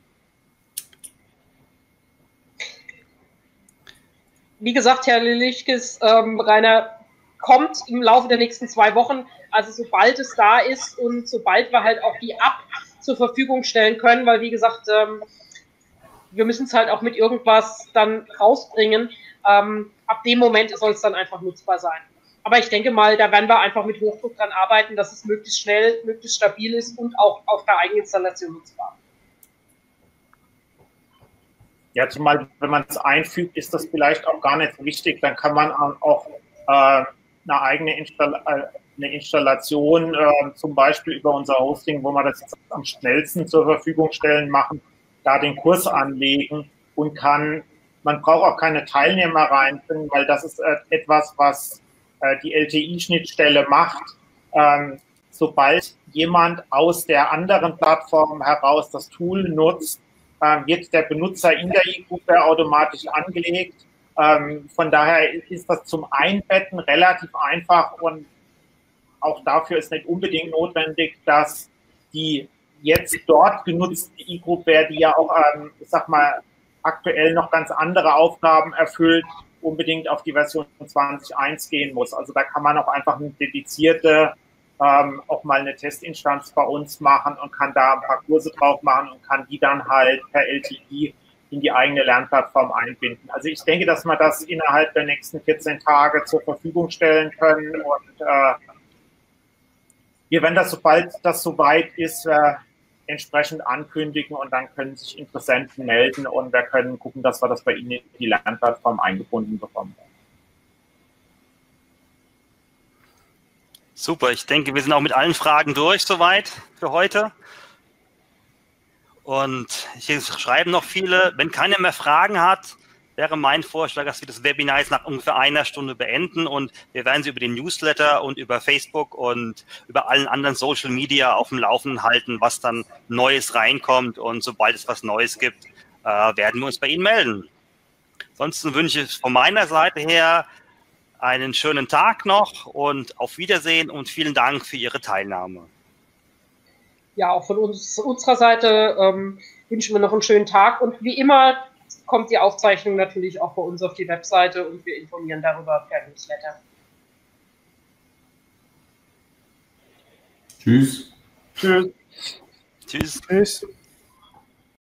Speaker 2: Wie gesagt, Herr Lilichkes, ähm, Rainer, kommt im Laufe der nächsten zwei Wochen, also sobald es da ist und sobald wir halt auch die App zur Verfügung stellen können, weil wie gesagt, ähm, wir müssen es halt auch mit irgendwas dann rausbringen. Ähm, ab dem Moment soll es dann einfach nutzbar sein. Aber ich denke mal, da werden wir einfach mit Hochdruck dran arbeiten, dass es möglichst schnell, möglichst stabil ist und auch auf der Eigeninstallation nutzbar.
Speaker 3: Ja, zumal wenn man es einfügt, ist das vielleicht auch gar nicht so wichtig. Dann kann man auch äh, eine eigene Install eine Installation, äh, zum Beispiel über unser Hosting, wo wir das jetzt am schnellsten zur Verfügung stellen, machen, da den Kurs anlegen und kann, man braucht auch keine Teilnehmer reinbringen, weil das ist äh, etwas, was äh, die L T I-Schnittstelle macht. Ähm, sobald jemand aus der anderen Plattform heraus das Tool nutzt, wird der Benutzer in der E-Gruppe automatisch angelegt. Ähm, von daher ist das zum Einbetten relativ einfach und auch dafür ist nicht unbedingt notwendig, dass die jetzt dort genutzte E-Gruppe, die ja auch, ähm, ich sag mal, aktuell noch ganz andere Aufgaben erfüllt, unbedingt auf die Version zwanzig Punkt eins gehen muss. Also da kann man auch einfach eine dedizierte Ähm, auch mal eine Testinstanz bei uns machen und kann da ein paar Kurse drauf machen und kann die dann halt per L T I in die eigene Lernplattform einbinden. Also ich denke, dass wir das innerhalb der nächsten vierzehn Tage zur Verfügung stellen können und äh, wir werden das, sobald das soweit ist, äh, entsprechend ankündigen und dann können sich Interessenten melden und wir können gucken, dass wir das bei Ihnen in die Lernplattform eingebunden bekommen.
Speaker 1: Super, ich denke, wir sind auch mit allen Fragen durch soweit für heute. Und hier schreiben noch viele, wenn keiner mehr Fragen hat, wäre mein Vorschlag, dass wir das Webinar jetzt nach ungefähr einer Stunde beenden und wir werden Sie über den Newsletter und über Facebook und über allen anderen Social Media auf dem Laufenden halten, was dann Neues reinkommt und sobald es was Neues gibt, äh, werden wir uns bei Ihnen melden. Ansonsten wünsche ich von meiner Seite her einen schönen Tag noch und auf Wiedersehen und vielen Dank für Ihre Teilnahme.
Speaker 2: Ja, auch von uns, unserer Seite ähm, wünschen wir noch einen schönen Tag und wie immer kommt die Aufzeichnung natürlich auch bei uns auf die Webseite und wir informieren darüber per Newsletter.
Speaker 4: Tschüss.
Speaker 3: Tschüss.
Speaker 1: Tschüss.
Speaker 5: Tschüss.